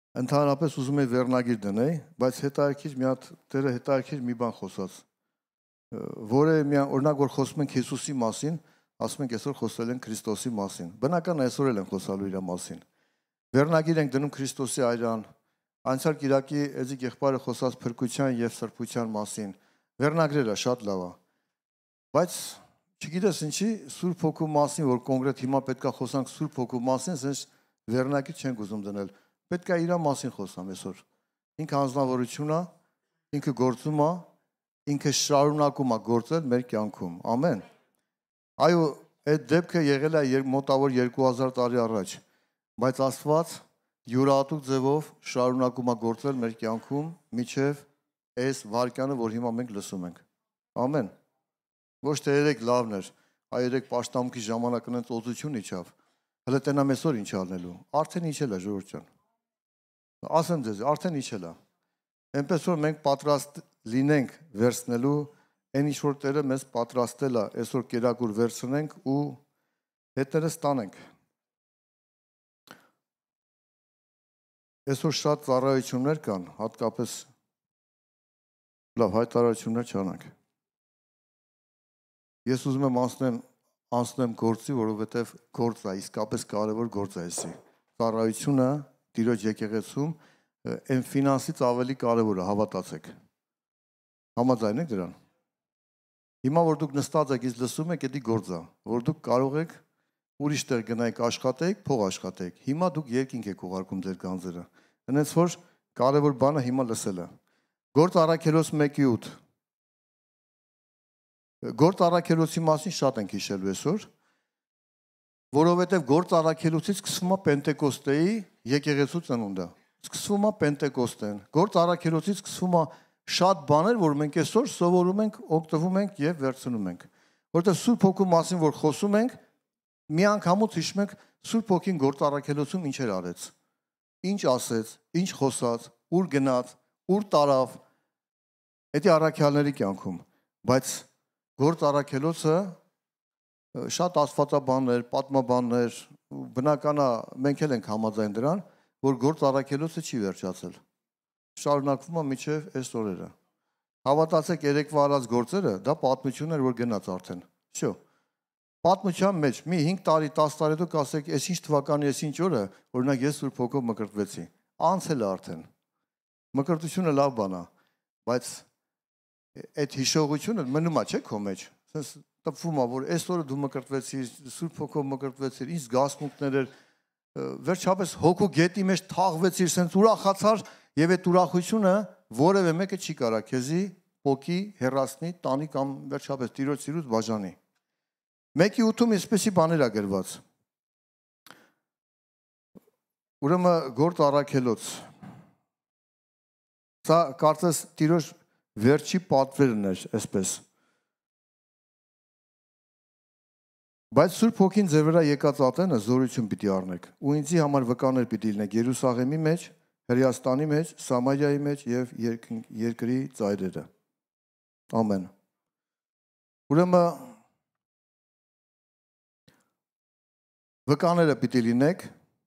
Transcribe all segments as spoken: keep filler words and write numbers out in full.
Ընդհանրապես ուզում եի վերնագիր դնեի, բայց հետաքրքիր մի հատ դերը հետաքրքիր մի բան խոսած, որը մի օրինակ որ խոսում ենք Հիսուսի մասին, ասում ենք այսօր խոսել ենք Քրիստոսի մասին։ Բնական այսօր էլ են խոսալու իր մասին։ Վերնագիր ենք դնում Քրիստոսի այրան, անցյալ կիրակի Էզիկ եղբայրը խոսած փրկության եւ սրբության մասին։ Վերնագրերը շատ լավ է։ Բայց չգիտես ինչի Սուրբ Հոգու մասին, որ կոնկրետ հիմա պետքա խոսանք Սուրբ Հոգու մասին, ասես վերնագիր չենք ուզում դնել։ Պետք է իր մասին խոսամ այսօր։ Ինքը անձնավորություն է, ինքը գործում է, ինքը շարունակում է գործել մեր կյանքում։ Ամեն։ Այո, այդ դեպքը եղել է մոտավոր երկու հազար տարի առաջ, բայց Աստված յուրահատուկ ձևով շարունակում է գործել մեր կյանքում մինչև այս վարկյանը, որ հիմա մենք լսում ենք։ Ամեն։ Ոչ թե երեք լավն էր, այ երեք պաշտամունքի ժամանակն ընդ օծություն իջավ։ Հələ տենամ այսօր ինչ անելու։ Արդեն իջել է ժողովուրդ ջան։ Ասեմ ձեզ, արդեն իջել է։ Այնպես որ մենք պատրաստ լինենք վերցնելու այն ինչ որ Տերը մեզ պատրաստել է, այսօր կերակուր վերցնենք ու հետները ստանենք։ Այսօր շատ ծառայություններ կան, հատկապես լավ հայտարարություններ չանենք։ Ես ուզում եմ անցնեմ անցնեմ գործի, որովհետև գործ է, իսկապես կարևոր գործ է էսի։ Ծառայությունը Տիրոջ եկեղեցում այն ֆինանսից ավելի կարևոր է, հավատացեք։ Համաձայն եք դրան։ Հիմա որ դուք նստած եք, իսկ լսում եք, դա գործ է, որ դուք կարող եք ուրիշ տեղ գնայք աշխատեք, փող աշխատեք։ Հիմա դուք երկինք եք ուղարկում ձեր գանձերը։ Հենց որ կարևոր բանը հիմա լսելը։ Գործ առաքելոց մեկի ութ։ Գործ առաքելոցի մասին շատ ենք հիշելու այսօր, որովհետև գործ առաքելոցից սկսվում է Պենտեկոստեի եկեղեցու ծնունդը։ Սկսվում է Պենտեկոստեն։ Գործ առաքելոցից սկսվում է շատ բաներ, որ մենք այսօր սովորում ենք, օգտվում ենք եւ վերցնում ենք։ Որտեղ Սուրբ Հոգու մասին որ խոսում ենք, մի անգամուց հիշում ենք Սուրբ Հոգին գործ առաքելոցում ինչեր արեց։ Ինչ ասեց, ինչ խոսած, ուր գնաց, ուր տարավ։ Դա առաքյալների կյանքում, բայց գործ առաքելոցը շատ աստվածաբաններ, պատմաբաններ, բնական է, մենք էլ ենք համաձայն դրան, որ գործ առաքելոցը չի վերջացել։ Շարունակվում է մինչև այս օրերը։ Հավատացեք, երեկվա արած գործերը, դա պատմություն էր, որ գնաց արդեն։ Всё։ Պատմության մեջ մի հինգ տարի, տաս տարի դուք ասեք, այս ինչ թվականի, այս ինչ օրը, օրինակ ես Սուրբ Հոգով մկրտվեցի։ Անցել է արդեն։ Մկրտությունը լավ բան է, բայց այդ հիշողությունը մնում է, չէ՞ քո մեջ։ Սենց տպվում է, որ այս օրը դու մկրտվեցիր, Սուրբ Հոգով մկրտվեցիր, ինչ զգացմունքներ էր, վերջապես հոգու գետի մեջ թաղվեցիր, սենց ուրախացար, եւ այդ ուրախությունը որևէ մեկը չի կարա քեզի փոքի հեռացնի, տանի կամ վերջապես Տիրոջ սիրուց բաժանի։ Մեկի ութում այսպեսի բաներ ա գրված։ Ուրեմն գործ առաքելոց։ Սա կարծես Տիրոջ վերջի պատվերն էր, այսպես։ Բայց Սուրբ Հոգին ձեր վրա եկած ատենը զորություն պիտի առնեք, ու ինձի համար վկաներ պիտի լինեք Երուսաղեմի մեջ, Հրեաստանի մեջ, Սամարիայի մեջ եւ երկրի ծայրերը։ Ամեն։ Ուրեմն վկաները պիտի լինեք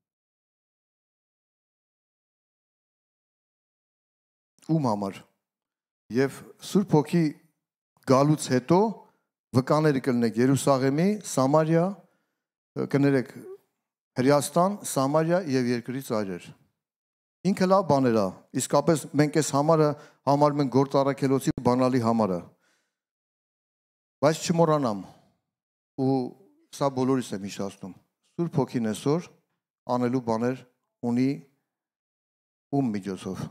ում համար եւ Սուրբ Հոգի գալուց հետո վկաները կլինեք Երուսաղեմի, Սամարիա, կներեք Հրեաստան, Սամարիա եւ երկրի ծայրեր։ Ինքը լավ բաներ է, իսկապես մենք այս համարը համարում ենք գործ առաքելոցի բանալի համարը։ Բայց չմոռանամ, ու սա բոլորիս եմ հիշեցնում, Սուրբ Հոգին այսօր անելու բաներ ունի ում միջոցով։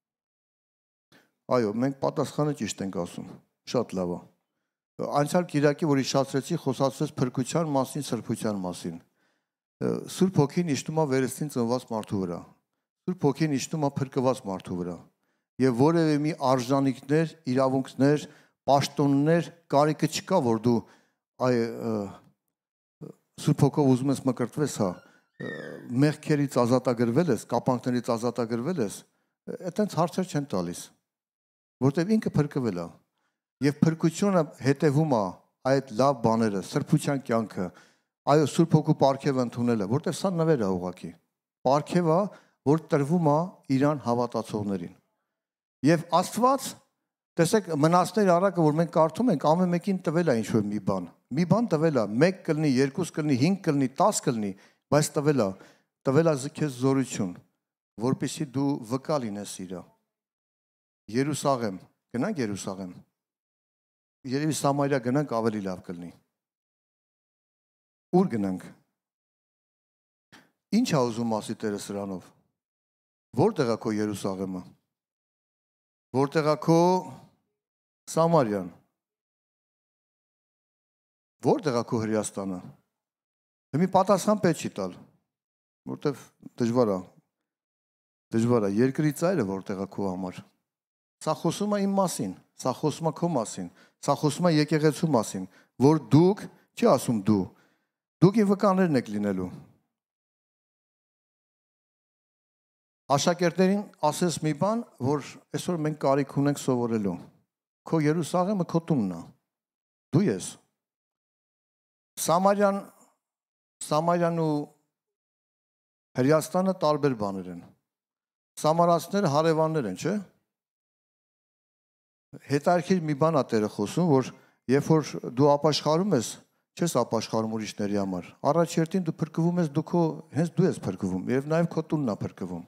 Այո, մենք պատասխանը ճիշտ ենք ասում, շատ լավ է։ Անցյալ կիրակի, որ հիշացրեցի, խոսացրեց փրկության մասին, սրբության մասին։ Սուրբ Հոգին իջնում է վերստին ծնված մարդու վրա։ Սուրբ Հոգին իջնում է փրկված մարդու վրա։ Եվ որևէ մի արժանինքներ, իրավունքներ, պաշտոններ, կարիքը չկա, որ դու այ Սուրբ Հոգով ուզում ես մկրտվես, հա, մեղքերից ազատագրվել ես, կապանքներից ազատագրվել ես, այտենց հարցեր չեն տալիս, որտեղ ինքը փրկվել է։ Եվ փրկությունը հետևում է այդ լավ բաները, սրբության կյանքը, այո Սուրբ Հոգու պարգևը ընդունելը, որտեղ սա նվեր է ուղղակի։ Պարգև է որ տրվում է իրան հավատացողներին։ Եվ Աստված, տեսեք, մնացներ առակը, որ մենք կարդում ենք, ամեն մեկին տվել է ինչ-որ մի բան։ Մի բան տվել է, մեկ կլինի, երկուս կլինի, հինգ կլինի, տաս կլինի, բայց տվել է, տվել է քեզ զորություն, որպեսզի դու վկա լինես իրա։ Երուսաղեմ, գնանք Երուսաղեմ։ Երևի Սամարիա գնանք ավելի լավ կլինի։ Ուր գնանք։ Ինչ է ուզում ասի Տերը սրանով։ Որտեղ է քո Երուսաղեմը։ Որտեղ է քո Սամարիան։ Որտեղ է քո Հրեաստանը։ Մի պատասխան պետք չի տալ, որտեղ դժվար է։ Դժվար է, երկրի ծայրը որտեղ է քո համար։ Սա խոսում է իմ մասին, սա խոսում է քո մասին, սա խոսում է եկեղեցու մասին, որ դուք, չի ասում դու, դուք իմ վկաներն եք լինելու։ Աշակերտներին ասես մի բան, որ այսօր մենք կարիք ունենք սովորելու։ Քո Երուսաղեմը քո տունն է։ Դու ես։ Սամարյան, Սամարյան ու Հրեաստանը տարբեր բաներ են։ Սամարացիները հարևաններ են, չէ՞։ Հետարքիր մի բան է Տերը խոսում, որ երբ որ դու ապաշխարում ես, չես ապաշխարում ուրիշների համար։ Առաջերտին դու փրկվում ես, դու քո հենց դու ես փրկվում, եւ նաեւ քո տունն է փրկվում։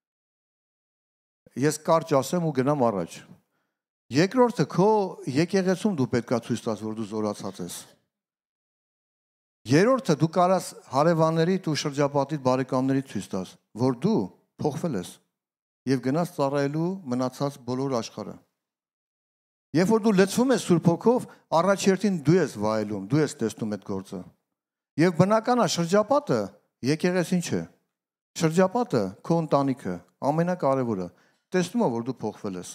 Ես կարճ ասեմ ու գնամ առաջ։ Երկրորդը քո եկեղեցում դու պետքա ցույց տաս, որ դու զորացած ես։ Երրորդը դու կարաս հարևաններիդ ու շրջապատիդ բարեկամներիդ ցույց տաս, որ դու փոխվել ես եւ գնաս ծառայելու մնացած բոլոր աշխարհը։ Երբ որ դու լցվում ես Սուրբ Հոգով, առաջերտին դու ես վայելում, դու ես տեսնում այդ գործը։ Եվ բնական է շրջապատը եկեղեցին չէ։ Շրջապատը քո ընտանիքը, ամենակարևորը, տեսնում է, որ դու փոխվել ես։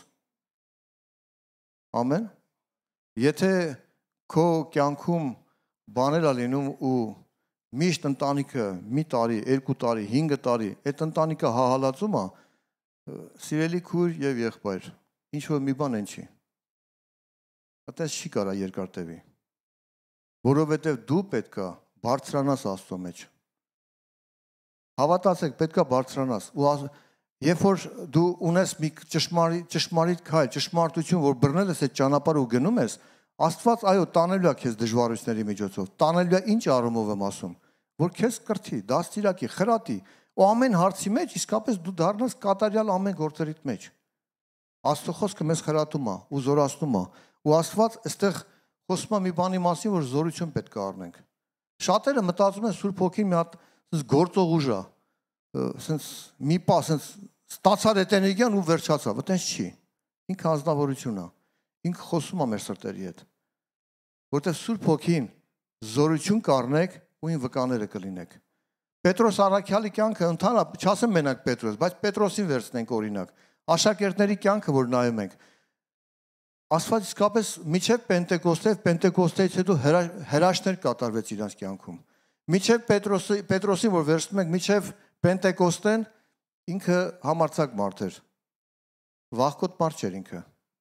Ամեն։ Եթե քո կյանքում բաներ ա լինում ու միշտ ընտանիքը մի տարի, երկու տարի, հինգ տարի, այդ ընտանիքը հահալածում է, սիրելի քույր եւ եղբայր, ինչ որ մի բան են չի։ Այդպես չի կարա երկար տևի, որովհետև դու պետքա բարձրանաս Աստծո մեջ։ Հավատացեք, պետքա բարձրանաս։ Ու երբ որ դու ունես մի ճշմարիտ ճշմարիտ քայլ, ճշմարտություն, որ բռնել ես այդ ճանապարհը ու գնում ես, Աստված այո, տանելու է քեզ դժվարությունների միջոցով։ Տանելու է ինչ առումով եմ ասում, որ քեզ կրթի, դաստիարակի, խրատի, ու ամեն հարցի մեջ իսկապես դու դառնաս կատարյալ ամեն գործերիդ մեջ։ Աստծո խոսքը մեզ խրատում է ու զորացնում է։ Ու Աստված այստեղ խոսում է մի բանի մասին, որ զորություն պետք է առնենք։ Շատերը մտածում են Սուրբ Հոգին մի հատ sense գործող ուժ է, sense մի պա, sense ստացար այդ էներգիան ու վերջացավ, այտենց չի։ Ինքը ազնվորություն է։ Ինքը խոսում է մեր սրտերի հետ։ Որտեղ Սուրբ Հոգին զորություն կառնեք ու ին վկաները կլինեք։ Պետրոս առաքյալի կյանքը ընդհանրապես, չասեմ մենակ Պետրոս, բայց Պետրոսին վերցնենք օրինակ։ Աշակերտների կյանքը, որ նայում ենք, Աստված իսկապես միջև Պենտեկոստե, Պենտեկոստեից հետո հրաշքներ կատարվեց իրանց կյանքում։ Միջև Պետրոսի, Պետրոսին, որ վերցնում ենք, միջև Պենտեկոստեն, ինքը համարձակ մարդ էր։ Վախկոտ մարդ չէր ինքը։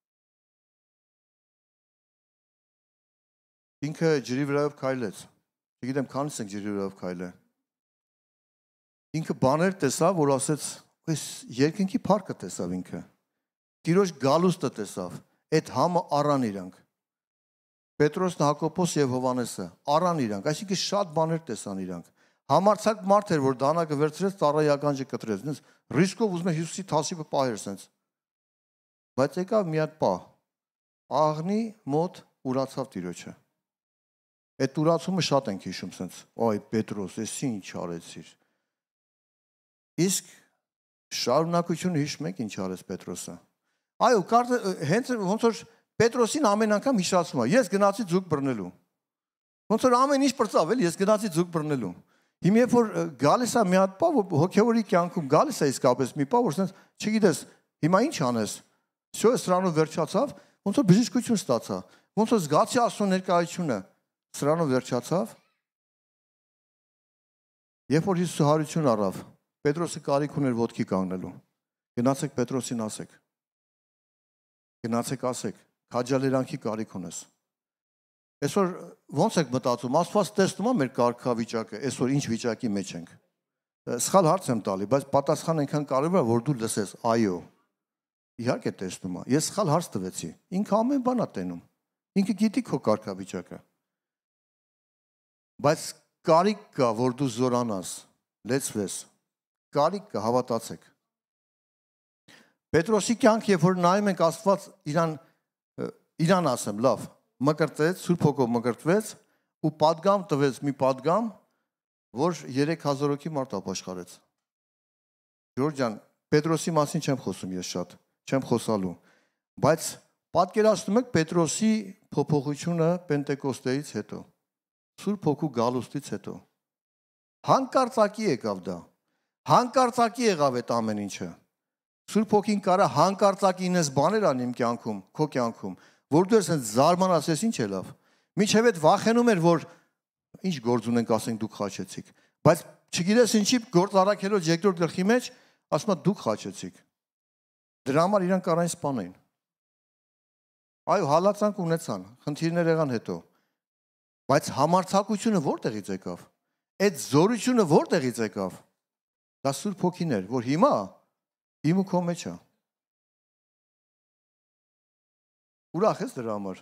Ինքը ջրի վրայով քայլեց։ Չգիտեմ, քանից ենք ջրի վրայով քայլել։ Ինքը բաներ տեսավ, որ ասեց, այս երկնքի փառքը տեսավ ինքը։ Տիրոջ գալուստը տեսավ։ Այդ համը առան իրանք։ Պետրոսն, Հակոբոս եւ Հովանեսը առան իրանք, այսինքն շատ բաներ տեսան իրանք։ Համարձակ մարդ էր, որ դանակը վերցրեց, ծառայականջը կտրեց, նենց ռիսկով ուզում է Հիսուսի թասիբը պահեր սենց։ Բայց եկավ մի հատ պահ։ Աղնի մոտ ուրացավ Տիրոջը։ Այդ ուրացումը շատ ենք հիշում սենց, այ Պետրոս, ես ինչ արեցիր։ Իսկ շարունակությունը հիշում եք ինչ արեց Պետրոսը։ Այո, կարծը հենց ոնց որ Պետրոսին ամեն անգամ հիշացում է, ես գնացի ձուկ բռնելու։ Ոնց որ ամեն ինչ բրծավ էլ, ես գնացի ձուկ բռնելու։ Հիմա երբ որ գալիս է մի հատ պա, որ հոգևորի կյանքում գալիս է իսկապես մի պա, որ սենց չգիտես, հիմա ինչ անես։ Всё, սրանով վերջացավ, ոնց որ բժշկություն ստացա։ Ոնց որ զգացի Աստծո ներկայությունը, սրանով վերջացավ։ Երբ որ Հիսուսը հարություն առավ, Պետրոսը կարիք ուներ ոտքի կանգնելու։ Գնացեք Պետրոսին ասեք։ Գնացեք ասեք, քաջալերանքի կարիք ունես։ Այսօր ո՞նց եք մտածում, Աստված տեսնում է մեր կարգավիճակը, այսօր ինչ վիճակի մեջ ենք։ Սխալ հարց եմ տալի, բայց պատասխանը այնքան կարևոր է, որ դու լսես, այո։ Իհարկե տեսնում եմ։ Ես սխալ հարց տվեցի։ Ինքը ամեն բան է տենում։ Ինքը գիտի քո կարգավիճակը։ Բայց կարիք կա, որ դու զորանաս, լեցվես։ Կարիք կա, հավատացեք։ Պետրոսի կյանք, երբ որ նայում ենք Աստված իրան իրան ասեմ, լավ, մկրտեց, Սուրբ Հոգով մկրտվեց ու պատգամ տվեց մի պատգամ, որ երեք հազար հոգի մարդ ապաշխարեց։ Ժորժ ջան, Պետրոսի մասին չեմ խոսում ես շատ, չեմ խոսալու, բայց պատկերացնում եք Պետրոսի փոփոխությունը Պենտեկոստեից հետո, Սուրբ Հոգու գալուստից հետո։ Հանկարծակի եկավ դա։ Հանկարծակի եղավ այդ ամեն ինչը։ Սուրբ Հոգին կարա հանկարծակի ինձ բաներ անի իմ կյանքում, քո կյանքում, որ դու ես հենց զարմանաս, ես ինչ է լավ։ Մինչև այդ վախենում էր, որ ինչ գործ ունենք, ասենք դուք խաչեցիք, բայց չգիտես ինչի գործ առաքելով երկրորդ գլխի մեջ, ասում է դուք խաչեցիք։ Դրա համար իրան կարային սպանեին։ Այո, հալածանք ունեցան, խնդիրներ եղան հետո։ Բայց համարձակությունը որտեղից եկավ։ Այդ զորությունը որտեղից եկավ։ Դա Սուրբ Հոգին էր, որ հիմա իմ ու քո մեջ է։ Ուրախ ես դրա համար։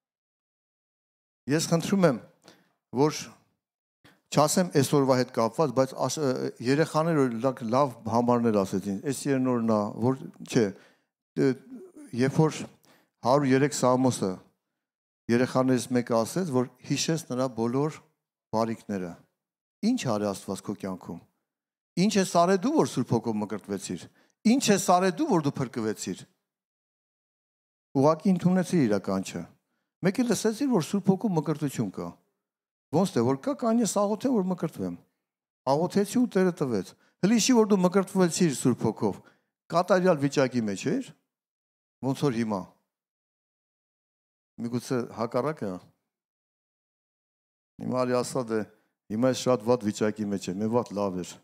Ես խնդրում եմ, որ չասեմ այսօրվա հետ կապված, բայց երեխաները լավ համարներ ասեցին, այս երնորն է, որ չէ, երբ որ հարյուր երեք Սաղմոսը երեխաներից մեկը ասեց, որ հիշես նրա բոլոր բարիքները։ Ինչ արի Աստված քո կյանքում։ Ինչ է արել դու, որ Սուրբ Հոգով մկրտվեցիր։ Ինչ է արել դու, որ դու փրկվեցիր։ Ուղղակի ընդունեցիր իրականչը։ Մեկը լսեցիր, որ Սուրբ Հոգու մկրտություն կա։ Ոնց թե որ կա, կան ես աղոթեմ, որ մկրտվեմ։ Աղոթեցի ու Տերը տվեց։ Հլիշի, որ դու մկրտվեցիր Սուրբ Հոգով։ Կատարյալ վիճակի մեջ էր։ Ոնց որ հիմա։ Միգուցե հակառակը։ Հիմա արի ասած է, հիմա ես շատ վատ վիճակի մեջ եմ, մի վատ լավ էր։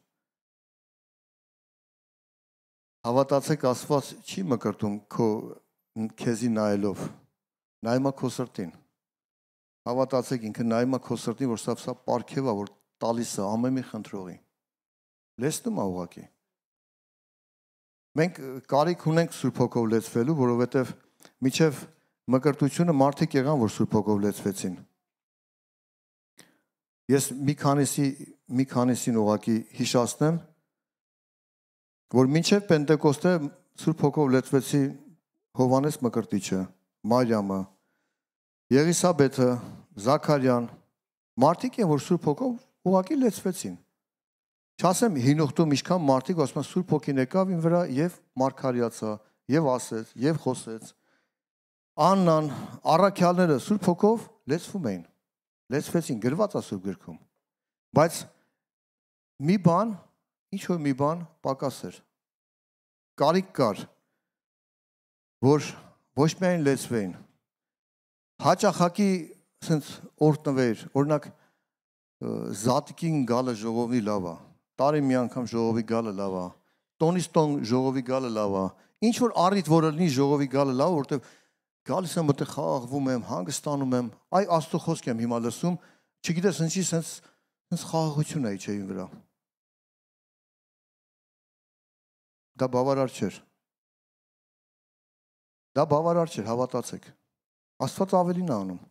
Հավատացեք, Աստված չի մկրտում քո քեզի նայելով, նայում է քո սրտին։ Հավատացեք, ինքը նայում է քո սրտին, որ սա սա պարգև է, որ տալիս է ամեն մի խնդրողի։ Լեցնում է ուղղակի։ Մենք կարիք ունենք Սուրբ Հոգով լեցվելու, որովհետև միջև մկրտությունը մարդիկ եղան, որ Սուրբ Հոգով լեցվեցին։ Ես մի քանիսի մի քանիսին ուղղակի հիշացնեմ, որ մինչև Պենտեկոստե Սուրբ Հոգով լեցվեցի Հովհաննես Մկրտիչը, Մարիամը, Եղիսաբեթը, Զաքարյան, մարդիկ են, որ Սուրբ Հոգով ուղղակի լեցվեցին։ Չասեմ հինուխտում ինչքան մարդիկ ասում են Սուրբ Հոգին եկավ իմ վրա եւ մարգարյացա, եւ ասեց, եւ խոսեց։ Աննան, առաքյալները Սուրբ Հոգով լեցվում էին, լեցվեցին, գրված է Սուրբ գրքում։ Բայց մի բան, ինչ որ մի բան պակաս էր։ Կարիք կար, որ ոչ միայն լեցվեին, հաճախակի սենց օրտնվեր, օրինակ զատկին գալը ժողովի լավ է, տարի մի անգամ ժողովի գալը լավ է, տոնից տոն ժողովի գալը լավ է, ինչ որ առիթ որ լինի ժողովի գալը լավ, որտեղ գալիս եմ մտեղ խաղաղվում եմ, հանգստանում եմ, այ Աստծո խոսք եմ հիմա լսում, չգիտես ինչի սենց սենց խաղաղություն է իջեին վրա։ Դա բավարար չէր։ Դա բավարար չէր, հավատացեք։ Աստված ավելին է անում։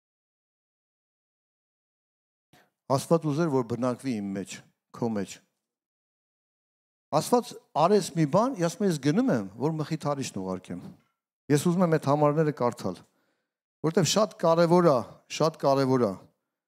Աստված ուզեր, որ բնակվի իմ մեջ, քո մեջ։ Աստված արեց մի բան, ասում եմ, ես գնում եմ, որ մխիթարիչն ուղարկեմ։ Ես ուզում եմ այդ համարները կարդալ, որովհետև շատ կարևոր է, շատ կարևոր է,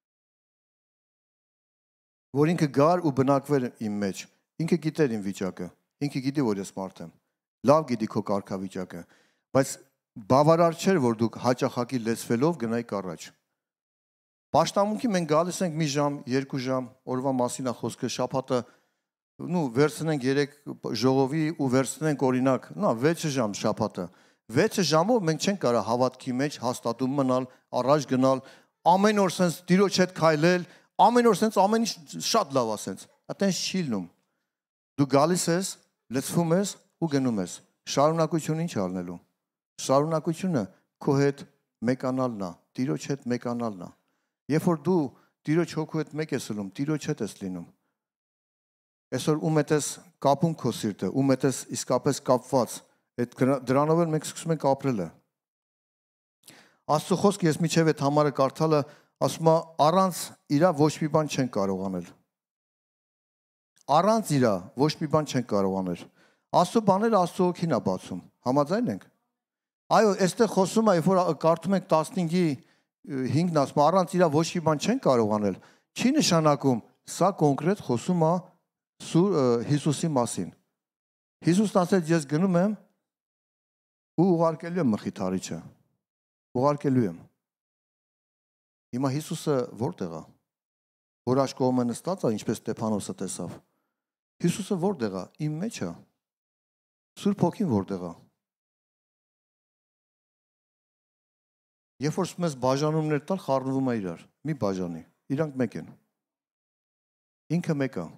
որ ինքը գար ու բնակվեր իմ մեջ։ Ինքը գիտեր իմ վիճակը, ինքը գիտի, որ ես մարդ եմ։ Լավ գիտի քո կարգավիճակը, բայց բավարար չէր, որ դուք հաճախակի լեցվելով գնայիք առաջ։ Պաշտամունքի մենք գալիս ենք մի ժամ, երկու ժամ, օրվա մասին է խոսքը, շաբաթը, նու վերցնենք երեք ժողովի ու վերցնենք օրինակ, նա վեցը ժամ շաբաթը։ վեցը ժամով մենք չենք կարող հավատքի մեջ հաստատում մնալ, առաջ գնալ, ամեն օր սենց Տիրոջ հետ քայլել, ամեն օր սենց ամեն ինչ շատ լավ է սենց։ Այտենց չի լինում։ Դու գալիս ես, լցվում ես ու գնում ես։ Շարունակությունը ինչ առնելու։ Շարունակությունը քո հետ մեկանալն է, Տիրոջ հետ մեկանալն է։ Երբ որ դու Տիրոջ հոգու հետ մեկ ես ելնում, Տիրոջ հետ ես լինում։ Այսօր ում է տես կապում քո սիրտը, ում է տես իսկապես կապված, այդ դրանով էլ մենք սկսում ենք ապրելը։ Աստծո խոսքը ես միջև այդ համարը կարդալը ասում է առանց իրա ոչ մի բան չեն կարող անել։ Առանց իրա ոչ մի բան չեն կարող անել։ Աստծո բաները Աստծո հոգին է բացում։ Համաձայն ենք։ Այո, այստեղ խոսում է, երբ որ կարդում ենք տասնհինգի հինգն ասում առանց իրա ոչ մի բան չեն կարող անել, չի նշանակում սա կոնկրետ խոսում է Հիսուսի մասին։ Հիսուսն ասեց ես գնում եմ ու ուղարկելու եմ մխիթարիչը։ Ուղարկելու եմ։ Հիմա Հիսուսը որտեղ է։ Որ աշկողում է նստած է, ինչպես Ստեփանոսը տեսավ։ Հիսուսը որտեղ է։ Իմ մեջ է։ Սուրբ Հոգին որտեղ է։ Երբ որ մեզ բաժանումներ տալ, խառնվում է իրար։ Մի բաժանի։ Իրանք մեկ են։ Ինքը մեկ է։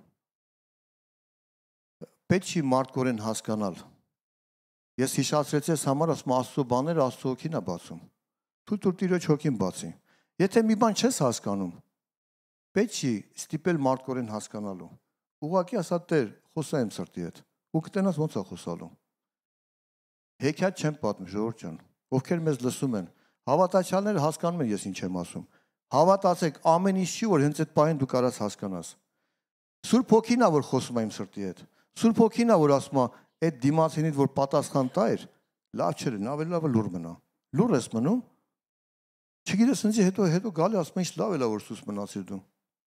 Պետք չի մարդկորեն հասկանալ։ Ես հիշացրեցի ես համար ասում Աստծո բաները Աստծո հոգին է բացում։ Թույլ տուր Տիրոջ հոգին բացի։ Եթե մի բան չես հասկանում, պետք չի ստիպել մարդկորեն հասկանալու։ Ուղղակի ասա Տեր, խոսա իմ սրտի հետ։ Ու կտենաս ոնց է խոսալու։ Հեքիաթ չեմ պատմում, ժողովուրդ ջան, ովքեր մեզ լսում են, հավատացյալները հասկանում են ես ինչ եմ ասում։ Հավատացեք, ամեն ինչ չի, որ հենց այդ պահին դու կարաս հասկանաս։ Սուրբ Հոգին է, որ խոսում է իմ սրտի հետ։ Սուրբ Հոգին է, որ ասում է, այդ դիմացինից, որ պատասխան տայր, լավ չէ, ավելի լավ է լուր մնա։ Լուր ես մնում։ Չգիտես, ինձ հետո հետո գալի ասում է, ինչ լավ է լավ որ սուս մնացիր դու։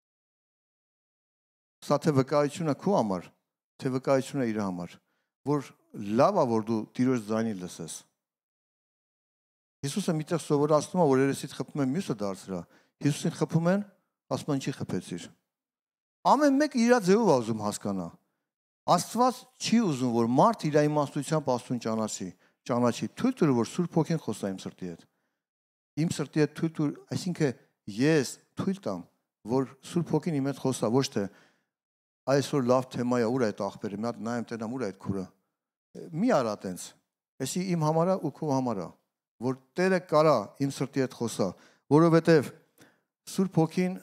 Սա թե վկայություն է քո համար, թե վկայություն է իր համար, որ լավ է, որ դու Տիրոջ ձայնին լսես։ Հիսուսը միտեղ սովորացնում է, որ երեսից խփում են մյուսը դարձրա։ Հիսուսին խփում են, ասում են ինչի խփեցիր։ Ամեն մեկը իր ձևով է ուզում հասկանա։ Աստված չի ուզում, որ մարդ իր իմաստությամբ Աստծուն ճանաչի, ճանաչի, թույլ տուր, որ Սուրբ Հոգին խոսա իմ սրտի հետ։ Իմ սրտի հետ թույլ տուր, այսինքն ես թույլ տամ, որ Սուրբ Հոգին իմ հետ խոսա, ոչ թե այսօր լավ թեմա է, ուր է այդ աղբերը, մի հատ նայեմ տենամ, ուր է այդ քուրը։ Մի արա տենց։ Էսի իմ համար է ու քո համար է, որ Տերը կարա իմ սրտի հետ խոսա, որովհետև Սուրբ Հոգին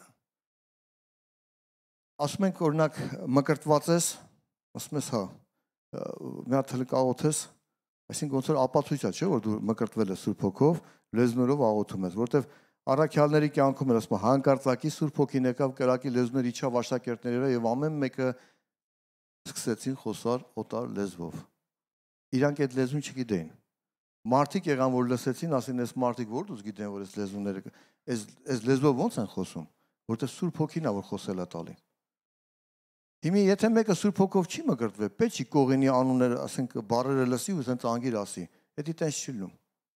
ասում ենք օրինակ մկրտված ես, ասում ես հա, մի հատ հլկաղոթ ես, այսինքն ոնց որ ապացույց է, չէ՞ որ դու մկրտվել ես Սուրբ Հոգով, լեզուներով աղոթում ես, որովհետև առաքյալների կյանքում էլ ասում է հանկարծակի Սուրբ Հոգին եկավ կրակի լեզուներ իջավ աշակերտների վրա եւ ամեն մեկը սկսեցին խոսալ օտար լեզվով։ Իրանք այդ լեզուն չգիտեին։ Մարդիկ եղան որ լսեցին, ասին այս մարդիկ որ դուք գիտեն որ այս լեզուները այս այս լեզվով ոնց են խոսում, որովհետև Սուրբ Հոգին է որ խոսել է տալի։ Հիմա եթե մեկը Սուրբ Հոգով չի մկրտվել, պետք չի կողինի անունները, ասենք բառերը լսի ու ասենք անգիր ասի։ Դա տենց չի լինում։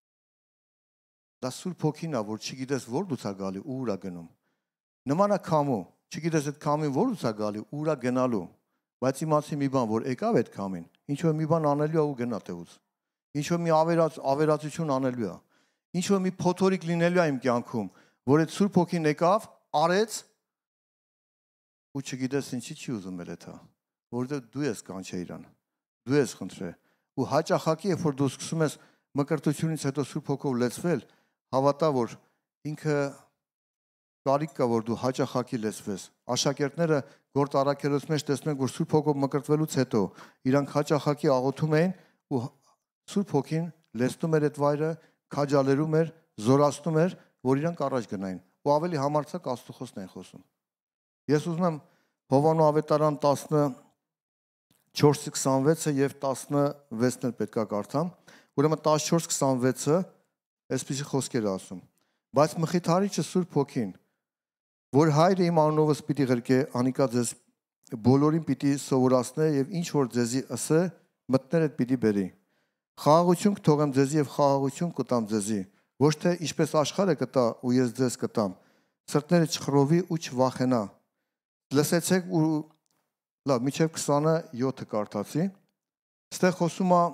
Դա Սուրբ Հոգին է, որ չգիտես որ դուց է գալի, ուր է գնում։ Նման է քամու, չգիտես այդ քամին որ դուց է գալի, ուր է գնալու, բայց իմացի մի բան, որ եկավ այդ քամին, ինչ որ մի բան անելու է ու գնա տեղուց։ Ինչ որ մի ավերած ավերածություն անելու է։ Ինչ որ մի փոթորիկ լինելու է իմ կյանքում, որ այդ Սուրբ Հոգին եկավ, արեց ու չգիտես ինչի չի ուզում էլ դա, որովհետև դու ես կանչե իրան, դու ես խնդրե, ու հաճախակի երբ որ դու սկսում ես մկրտությունից հետո Սուրբ Հոգով լեցվել, հավատա որ ինքը կարիք կա որ դու հաճախակի լեցվես։ Աշակերտները գործ առաքելոց մեջ տեսնում են որ Սուրբ Հոգով մկրտվելուց հետո իրանք հաճախակի աղոթում էին ու Սուրբ Հոգին լեցնում էր այդ վայրը, քաջալերում էր, զորացնում էր, որ իրանք առաջ գնային ու ավելի համարձակ Աստծո խոսքն են խոսում։ Ես ուզում եմ Հովանու ավետարան տասնչորս քսանվեցը եւ տասնվեցն էլ պետքա կարդամ։ Ուրեմն տասնչորս քսանվեցը այսպեսի խոսքեր ասում. բայց մխիթարիչը Սուրբ Հոգին, որ հայրը իմ անունովս պիտի ղրկե, անիկա ձեզ բոլորին պիտի սովորացնե եւ ինչ որ ձեզի ասե, մտներդ պիտի բերի։ Խաղաղություն կթողեմ ձեզի եւ խաղաղություն կտամ ձեզի, ոչ թե ինչպես աշխարհը կտա ու ես ձեզ կտամ։ Սրտները չխռովի ու չվախենա։ Լսեցեք ու լավ, միջև քսանյոթը կարդացի։ Ստեղ խոսում է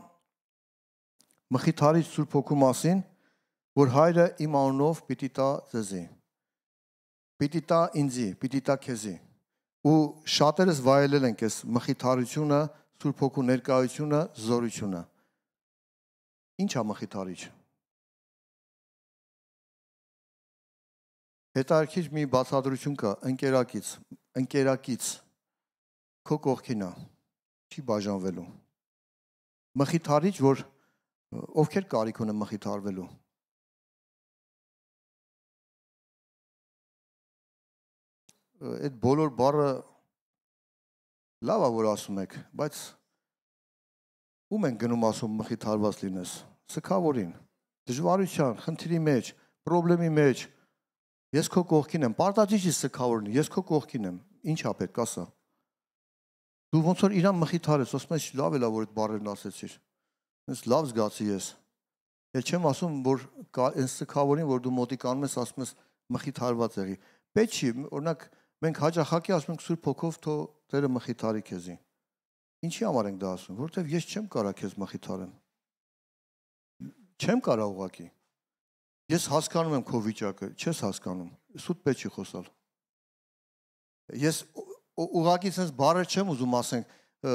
մխիթարիչ Սուրբ Հոգու մասին, որ հայրը իմ անունով պիտի տա ձեզի։ Պիտի տա ինձի, պիտի տա քեզի։ Ու շատերս վայելել ենք այս մխիթարությունը, Սուրբ Հոգու ներկայությունը, զորությունը։ Ինչ է մխիթարիչ։ Հետարքիչ մի բացատրություն կա, ընկերակից, ընկերակից։ քո կողքին է, չի բաժանվելու։ Մխիթարիչ, որ ովքեր կարիք ունեն մխիթարվելու։ Այդ բոլոր բառը լավ է որ ասում եք, բայց ում են գնում ասում մխիթարված լինես, սքավորին, դժվարության, խնդրի մեջ, խնդրի մեջ, ես քո կողքին եմ, պարտադիր սքավորին, ես քո կողքին եմ, ինչ ա պետք ասա։ Դու ոնց որ իրան մխիթարես, ասում ես լավ էլա որ այդ բառերն ասեցիր, ես լավ զգացի ես, էլ չեմ ասում, որ այս սքավորին, որ դու մոտիկանում ես, ասում ես մխիթարված եղի, պետք չի, օրինակ մենք հաճախակի ասում ենք Սուրբ Հոգով թո Տերը մխիթարի քեզի։ Ինչի համար ենք դա ասում, որովհետև ես չեմ կարող քեզ մխիթարեմ։ Չեմ կարող ուղղակի։ Ես հասկանում եմ քո վիճակը, չես հասկանում։ Սուտ պետք չի խոսալ։ Ես ուղղակի sense բառեր չեմ ուզում ասենք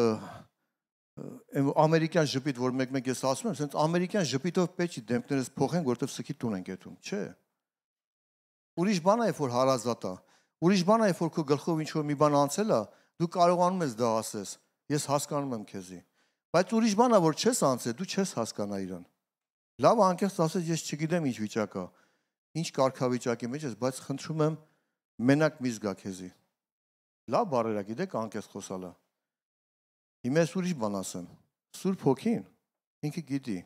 ամերիկյան ժպիտ, որ մեկ-մեկ ես ասում եմ, sense ամերիկյան ժպիտով պետք չի դեմքներս փոխենք, որովհետև սքի տուն ենք եթում, չէ։ Ուրիշ բան է, որ հարազատ է։ Ուրիշ բան է, որ քո գլխով ինչ որ մի բան անցել է, դու կարողանում ես դա ասես։ Ես հասկանում եմ քեզի։ Բայց ուրիշ բան է, որ չես անցել, դու չես հասկանա իրան։ Լավ անկեղծ ասես, ես չգիտեմ ինչ վիճակ է, ինչ կարգավիճակի մեջ ես, բայց խնդրում եմ մենակ մի զգա քեզի։ Լավ բառեր է, գիտեք, անկեղծ խոսալը։ Հիմա ես ուրիշ բան ասեմ։ Սուրբ Հոգին ինքը գիտի։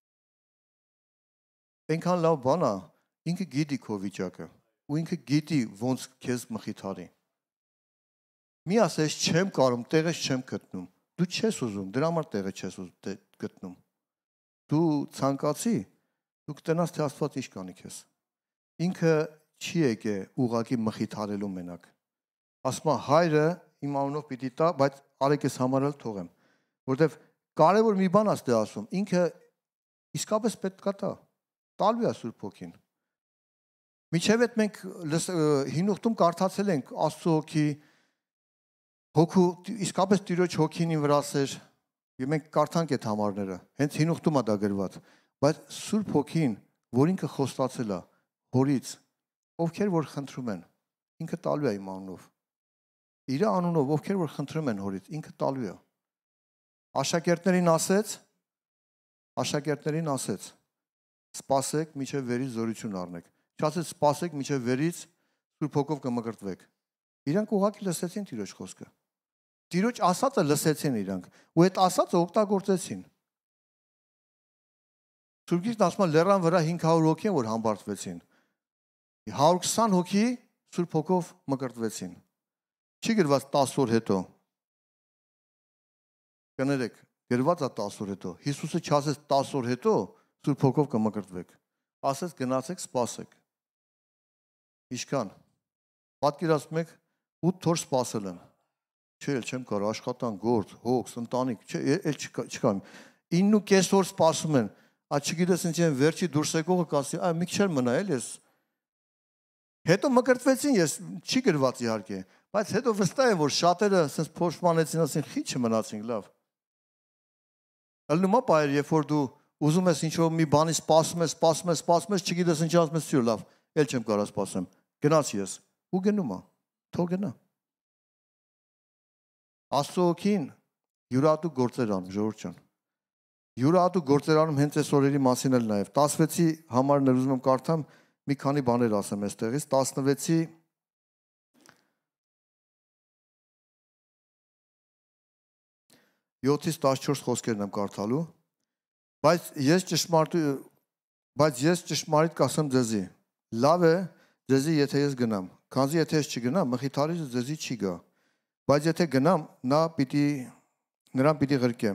Այնքան լավ բան է, ինքը գիտի քո վիճակը, ու ինքը գիտի ոնց քեզ մխիթարի։ Մի ասես չեմ կարող, տեղս չեմ գտնում։ Դու չես ուզում, դրա համար տեղը չես գտնում։ Դու ցանկացի, դու կտնաս թե Աստված ինչ կանի քեզ։ Ինքը չի եկե ուղակի մխիթարելու մենակ։ Ասում է հայրը իմ անունով պիտի տա, բայց արեք ես համարել թողեմ, որովհետև կարևոր մի բան աստ է ասում, ինքը իսկապես պետք է տա, տալու է Սուրբ Հոգին։ Միջև այդ մենք հին ուխտում կարդացել ենք Աստծո Հոգի, հոգու իսկապես Տիրոջ Հոգին ինձ վրա էր, եւ մենք կարդանք այդ համարները, հենց հին ուխտում է դա գրված, բայց Սուրբ Հոգին, որ ինքը խոստացել է Հորից, ովքեր որ խնդրում են, ինքը տալու է իմ անունով։ Իր անունով ովքեր որ խնդրում են Հորից, ինքը տալու է։ Աշակերտներին ասեց, աշակերտներին ասեց, սպասեք, մինչև վերից զորություն առնեք։ Չասեց սպասեք, մինչև վերից Սուրբ Հոգով կմկրտվեք։ Իրանք ուղղակի լսեցին Տիրոջ խոսքը։ Տիրոջ ասածը լսեցին իրանք, ու այդ ասածը օգտագործեցին։ Սուրբ Գիրքն ասում է լեռան վրա հինգ հարյուր հոգի են, որ համբարձվեցին։ հարյուր քսան հոգի Սուրբ Հոգով մկրտվեցին։ Չի գրված տասը օր հետո։ Կներեք, գրված է տասը օր հետո։ Հիսուսը չասեց տասը օր հետո Սուրբ Հոգով կմկրտվեք։ Ասեց գնացեք, սպասեք։ Ինչքան։ Պատկերացնում եք ութ օր սպասել են։ Չէ, էլ չեմ կարող, աշխատանք, գործ, հոգս, ընտանիք, չէ, էլ չկա։ ինը ու կես օր սպասում են։ Ա չգիտես ինչ են վերջի դուրս եկողը կասի, այ մի քիչ մնա էլ ես։ Հետո մկրտվեցին ես, չի գրված իհարկե, բայց հետո վստահ եմ, որ շատերը ասես փոշմանեցին, ասին, խի չմնացինք, լավ։ Ալնումա բայր, երբ որ դու ուզում ես ինչ-որ մի բանի սպասում ես, սպասում ես, սպասում ես, չգիտես ինչ ասում ես, սյուր լավ, էլ չեմ կարող սպասեմ։ Գնաց ես։ Ու գնում է։ Թող գնա։ Աստծո Հոգին յուրատու գործեր անում, ժողովուրդ ջան։ Յուրատու գործեր անում հենց այս օրերի մասին էլ նաև։ տասնվեցի համարն ուզում եմ կարդամ, մի քանի բաներ ասեմ այստեղից, տասնվեցի յոթից տասնչորս խոսքերն եմ կարդալու, բայց ես ճշմարիտ բայց ես ճշմարիտ կասեմ ձեզի, լավ է ձեզի եթե ես գնամ, քանզի եթե ես չգնամ, մխիթարիչը ձեզի չի գա, բայց եթե գնամ, նա պիտի նրան պիտի ղրկեմ։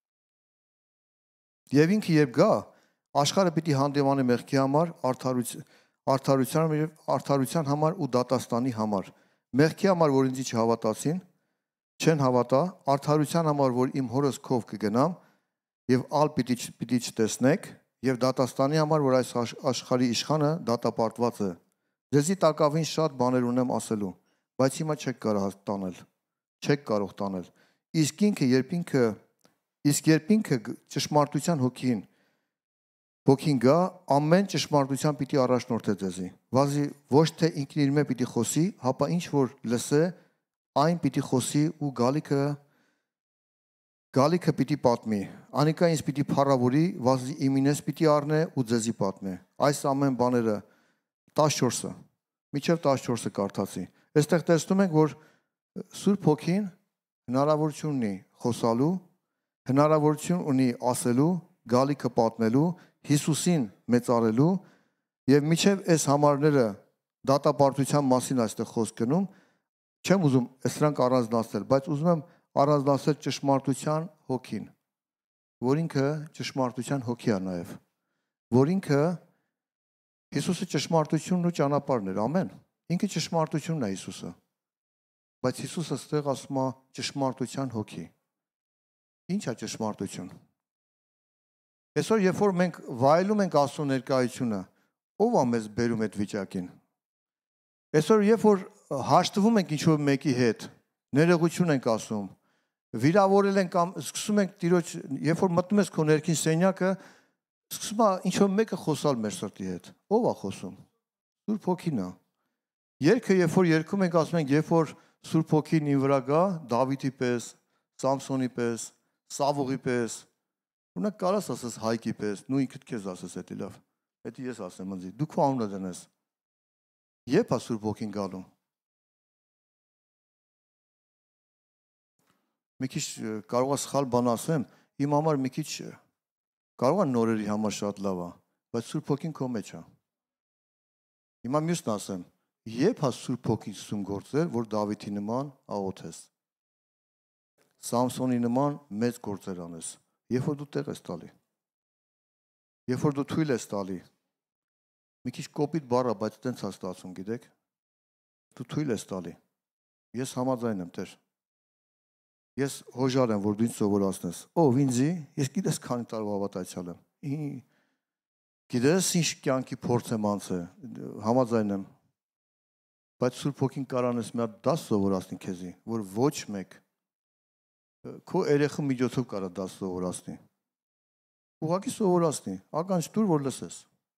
Եվ ինքը երբ գա, աշխարհը պիտի հանդիմանի մեղքի համար, արդարության եւ արդարության համար ու դատաստանի համար։ Մեղքի համար, որ ինձ չհավատացին, չեն հավատա, արդարության համար, որ իմ հորս քով կգնամ եւ ալ պիտի պիտի չտեսնեք, եւ դատաստանի համար, որ այս աշխարհի իշխանը դատապարտված է։ Ձեզի տակավին շատ բաներ ունեմ ասելու, բայց հիմա չեք կարող տանել, չեք կարող տանել։ Իսկ ինքը երբ ինքը իսկ երբ ինքը ճշմարտության հոգին Հոգին գա, ամեն ճշմարտության պիտի առաջնորդե ձեզի։ Վազի ոչ թե ինքն իր մեջ պիտի խոսի, հապա ինչ որ լսե, այն պիտի խոսի ու գալիքը գալիքը պիտի պատմի, անիկա ինձ պիտի փառավորի, վազի իմինես պիտի առնե ու ձեզի պատմե։ Այս ամեն բաները տասնչորսը, միջև տասնչորսը կարդացի։ Այստեղ տեսնում ենք, որ Սուրբ Հոգին հնարավորություն ունի խոսալու, հնարավորություն ունի ասելու, գալիքը պատմելու, Հիսուսին մեծարելու եւ միջև այս համարները դատապարտության մասին այստեղ խոսք գնում, չեմ ուզում սրանք առանձնացնել, բայց ուզում եմ առանձնացնել ճշմարտության հոգին, որ ինքը ճշմարտության հոգի է նաեւ, որ ինքը Հիսուսը ճշմարտությունն ու ճանապարհն էր, ամեն։ Ինքը ճշմարտությունն է Հիսուսը։ Բայց Հիսուսը ստեղ ասում է ճշմարտության հոգի։ Ինչ է ճշմարտություն։ Այսօր երբ որ մենք վայելում ենք Աստծո ներկայությունը, ով է մեզ բերում այդ վիճակին։ Այսօր երբ որ հաշտվում ենք ինչ-որ մեկի հետ, ներողություն ենք ասում, վիրավորել ենք կամ սկսում ենք Տիրոջ, երբ որ մտնում ես քո ներքին սենյակը, սկսում է ինչ-որ մեկը խոսալ մեր սրտի հետ։ Ով է խոսում։ Սուրբ Հոգին է։ Երգը երբ որ երգում ենք, ասում ենք, երբ որ Սուրբ Հոգին ինձ վրա գա, Դավիթի պես, Սամսոնի պես, Սավուղի պես, ունակ կարաս ասես Հայկի պես, նու ինքդ քեզ ասես էդի լավ։ Էդի ես ասեմ ինձ, դու քո անունը դնես։ Երբ է Սուրբ Հոգին գալու։ Մի քիչ կարող է սխալ բան ասեմ, իմ համար մի քիչ կարող է նորերի համար շատ լավ է, բայց Սուրբ Հոգին քո մեջ է։ Հիմա մյուսն ասեմ, երբ է Սուրբ Հոգին սում գործել, որ Դավիթի նման աղոթես։ Սամսոնի նման մեծ գործեր անես, երբ որ դու տեղ ես տալի, երբ որ դու թույլ ես տալի, մի քիչ կոպիտ բառ է, բայց տենց է ստացվում, գիտեք, դու թույլ ես տալի, ես համաձայն եմ, Տեր, ես հոժար եմ, որ դու ինձ սովորացնես, ով ինձի, ես գիտես քանի տարվա հավատացյալ եմ, գիտես ինչ կյանքի փորձ եմ անցել, համաձայն եմ, բայց Սուրբ Հոգին կարանես մի հատ դաս սովորացնի քեզի, որ ոչ մեկ քո երեխու միջոցով կարա դաս սովորացնի։ Ուղղակի սովորացնի, ականջ տուր, որ լսես։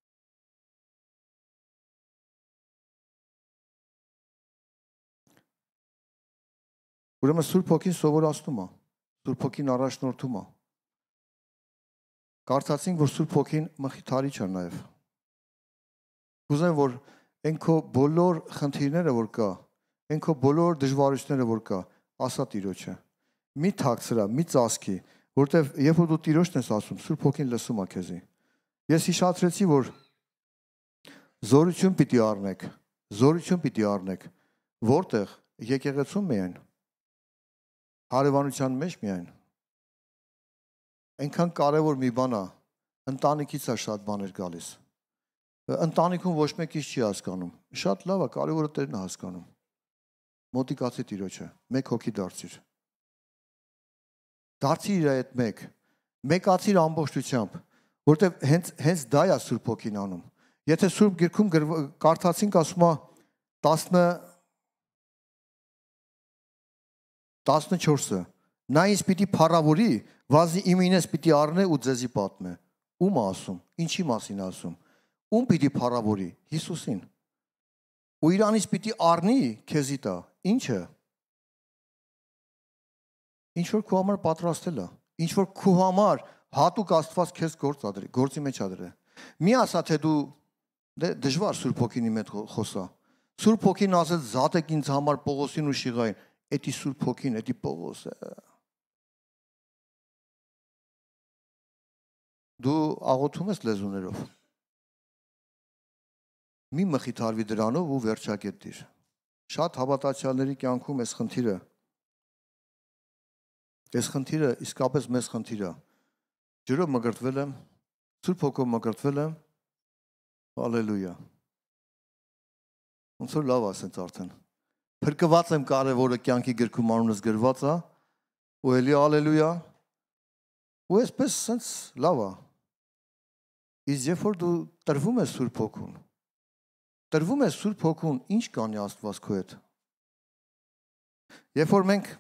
Ուրեմն Սուրբ Հոգին սովորացնում է, Սուրբ Հոգին առաջնորդում է։ Կարծացինք, որ Սուրբ Հոգին մխիթարիչ է նաև։ Կուզեմ, որ այն քո բոլոր խնդիրները, որ կա, այն քո բոլոր դժվարությունները, որ կա, ասա Տիրոջը։ Մի թաքցրա, մի ծածկի, որտեվ երբ որ դու Տիրոջն ես ասում, Սուրբ Հոգին լսում է քեզի։ Ես հիշացրեցի, որ զորություն պիտի առնեք, զորություն պիտի առնեք, որտեղ եկեղեցում միայն, հարևանության մեջ միայն։ Այնքան կարևոր մի բան է, ընտանիքից է շատ բաներ գալիս։ Ընտանիքում ոչ մեկ ինչ չի հասկանում։ Շատ լավ է, կարևորը Տերն է հասկանում։ Մոտիկացի Տիրոջը, մեկ հոգի դարձիր։ Դարձիր իր այդ մեկ, մեկացիր ամբողջությամբ, որտեղ հենց հենց դա է Սուրբ Հոգին անում։ Եթե Սուրբ Գրքում կարդացինք, ասում է տասնչորսը, նա ինձ պիտի փառավորի, վազի իմինես պիտի առնե ու ձեզի պատմե։ Ում է ասում, ինչի մասին է ասում։ Ում պիտի փառավորի, Հիսուսին։ Ու իրանից պիտի առնի քեզի տա, ինչը։ Ինչ որ քո համար պատրաստել է, ինչ որ քո համար հատուկ Աստված քեզ գործ ադրի, գործի մեջ ադրի։ Մի ասա թե դու դժվար Սուրբ Հոգինի հետ խոսա։ Սուրբ Հոգին ասել զատեք ինձ համար Պողոսին ու Շիղային, էդի Սուրբ Հոգին, էդի Պողոսը։ Դու աղոթում ես լեզուներով։ Մի մխիթարվի դրանով ու վերջակետ դիր։ Շատ հավատացյալների կյանքում այս խնդիրը Այս խնդիրը իսկապես մեծ խնդիր է։ Ջրով մկրտվել եմ, Սուրբ Հոգով մկրտվել եմ, հալելույա։ Ոնց որ լավ ասենց արդեն։ Փրկված եմ կարևորը կյանքի գրքում անունս գրված է, ու էլի հալելույա։ Ու այսպես սենց լավ է։ Իսկ երբ որ դու տրվում ես Սուրբ Հոգուն, տրվում ես Սուրբ Հոգուն, ինչ կանի Աստված քո հետ։ Երբ որ մենք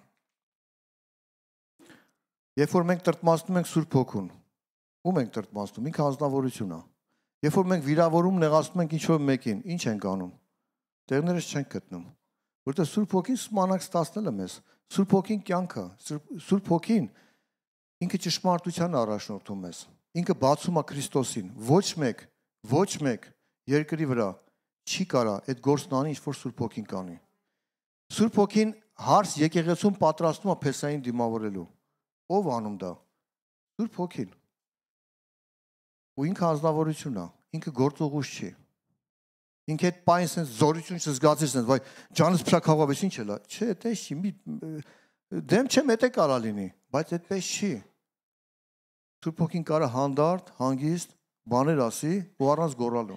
Երբ որ մենք տրտմացնում ենք Սուրբ Հոգուն, ում ենք տրտմացնում, ինքը անձնավորություն է։ Երբ որ մենք վիրավորում նեղացնում ենք ինչ-որ մեկին, ինչ ենք անում։ Տեղներս չենք գտնում։ Որտեղ Սուրբ Հոգին սմանակ ստացնել է մեզ։ Սուրբ Հոգին կյանքը, Սուրբ Հոգին ինքը ճշմարտության առաջնորդում մեզ։ Ինքը բացում է Քրիստոսին։ Ոչ մեկ, ոչ մեկ երկրի վրա չի կարա այդ գործն անի, ինչ որ Սուրբ Հոգին կանի։ Սուրբ Հոգին հարս եկեղեցում պատրաստում է փեսային դիմավորելու։ Ո՞վ անում դա։ Սուրբ Հոգին։ Ու ինքը ազնվորություն է, ինքը գործողուց չի։ Ինքը այդ պայն sense զորություն չզգացի sense, վայ ջանս փրակաղավես ինչ էլա։ Չէ, այդպես չի։ Մի դեմ չեմ էտե կարա լինի, բայց այդպես չի։ Սուրբ Հոգին կարա հանդարտ, հանգիստ բաներ ասի ու առանց գոռալու։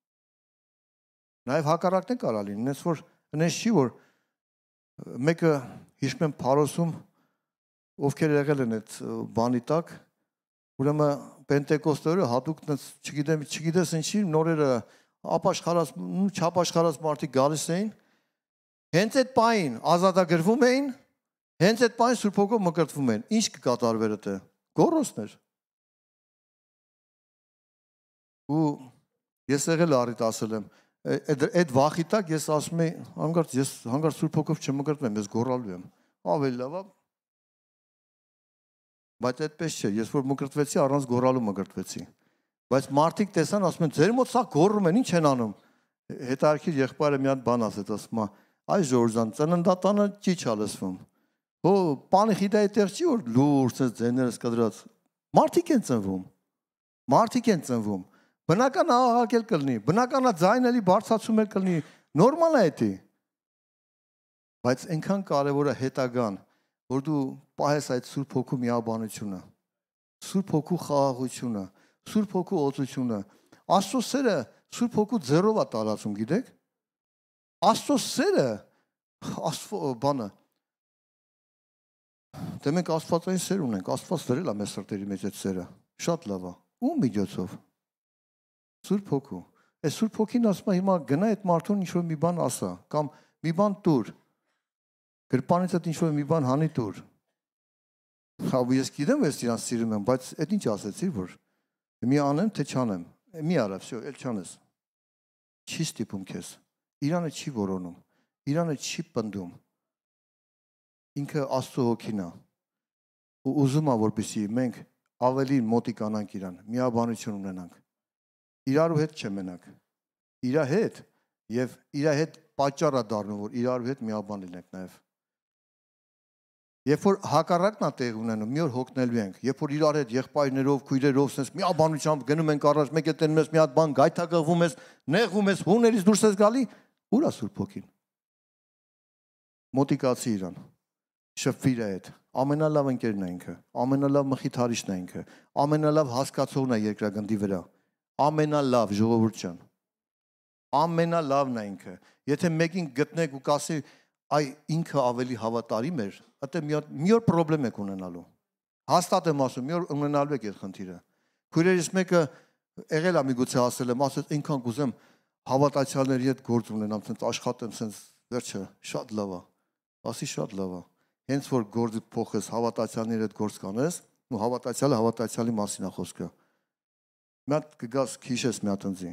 Նաև հակառակն է կարա լինի, այնպես որ այնպես չի որ մեկը հիշում եմ Փարոսում ովքեր եղել են այդ բանի տակ, ուրեմն Պենտեկոստորը հատուկ չգիտեմ, չգիտես ինչի նորերը ապաշխարած, չապաշխարած մարդիկ գալիս էին, հենց այդ պայն ազատագրվում էին, հենց այդ պայն Սուրբ Հոգով մկրտվում են։ Ինչ կկատարվեր դա։ Գոռոսներ։ Ու ես եղել առիթ ասել եմ, այդ վախի տակ ես ասում եմ, հանգարց ես հանգարց Սուրբ Հոգով չմկրտվեմ, ես գոռալու եմ։ Ավելի լավ է։ Բայց այդպես չէ, ես որ մկրտվեցի, առանց գոռալու մկրտվեցի։ Բայց մարդիկ տեսան, ասում են, ձեր մոտ սա գոռում են, ինչ են անում։ Հետարքիր եղբայրը մի հատ բան ասեց, ասում է, այ Ժորժան, ծննդատանը չի չալսվում։ Հո պանիխիդայի տեղ չի որ լուրջ է ձեներս կդրած։ Մարդիկ են ծնվում։ Մարդիկ են ծնվում։ Բնական աղաղակել կլինի, բնական ձայնելի բարձրացում էլ կլինի, նորմալ է դա։ Բայց այնքան կարևոր է հետագան, որ դու պահես այդ Սուրբ Հոգու միաբանությունը, Սուրբ Հոգու խաղաղությունը, Սուրբ Հոգու օծությունը։ Աստծո սերը Սուրբ Հոգու ձեռով է տարածում, գիտեք։ Աստծո սերը Աստծո բանը։ Դե մենք աստվածային սեր ունենք, Աստված դրել է մեր սրտերի մեջ այդ սերը։ Շատ լավ է։ Ո՞ւմ միջոցով։ Սուրբ Հոգու։ Այս Սուրբ Հոգին ասում է հիմա գնա այդ մարդուն ինչ որ մի բան ասա, կամ մի բան տուր։ Գրպանից այդ ինչ որ մի բան հանի տուր։ Հա ես գիտեմ ես իրան սիրում եմ, բայց այդ ինչ ասեցի որ մի անեմ թե չանեմ։ Մի արա, всё, էլ չանես։ Չի ստիպում քեզ։ Իրանը չի որոնում։ Իրանը չի պնդում։ Ինքը Աստծո Հոգին է։ Ու ուզում է որպեսզի մենք ավելի մոտիկանանք իրան, միաբանություն ունենանք։ Իրարու հետ չմենակ։ Իրա հետ եւ իրա հետ պատճառ է դառնում որ իրարու հետ միաբան լինենք նաեւ։ Երբ որ հակառակն է տեղ ունենում, մի օր հոգնելու ենք, երբ որ իրար հետ եղբայրներով, քույրերով, sense միաբանությամբ գնում ենք առաջ, մեկ էլ տենում ես մի հատ բան, գայթակղվում ես, նեղվում ես, հուներից դուրս ես գալի, ուր է Սուրբ Հոգին։ Մոտիկացի իրան։ Շփվի իր հետ։ Ամենալավ ընկերն է ինքը, ամենալավ մխիթարիչն է ինքը, ամենալավ հասկացողն է երկրագնդի վրա։ Ամենալավ ժողովուրդ ջան։ Ամենալավն է ինքը։ Եթե մեկին գտնեք ու կասի այ ինքը ավելի հավատարիմ էր, դա մի հատ մի օր խնդրեմ եք ունենալու։ Հաստատ եմ ասում, մի օր ունենալու եք այդ խնդիրը։ Քույրերից մեկը եղել է միգուցե ասել եմ, ասեց ինքան կուզեմ հավատացյալների հետ գործ ունենամ, ցենց աշխատեմ, ցենց վերջը շատ լավ է։ Ասի շատ լավ է։ Հենց որ գործը փոխես, հավատացյալների հետ գործ կանես, ու հավատացյալը հավատացյալի մասին է խոսքը։ Մի հատ կգաս քիշես մի հատ ընձի։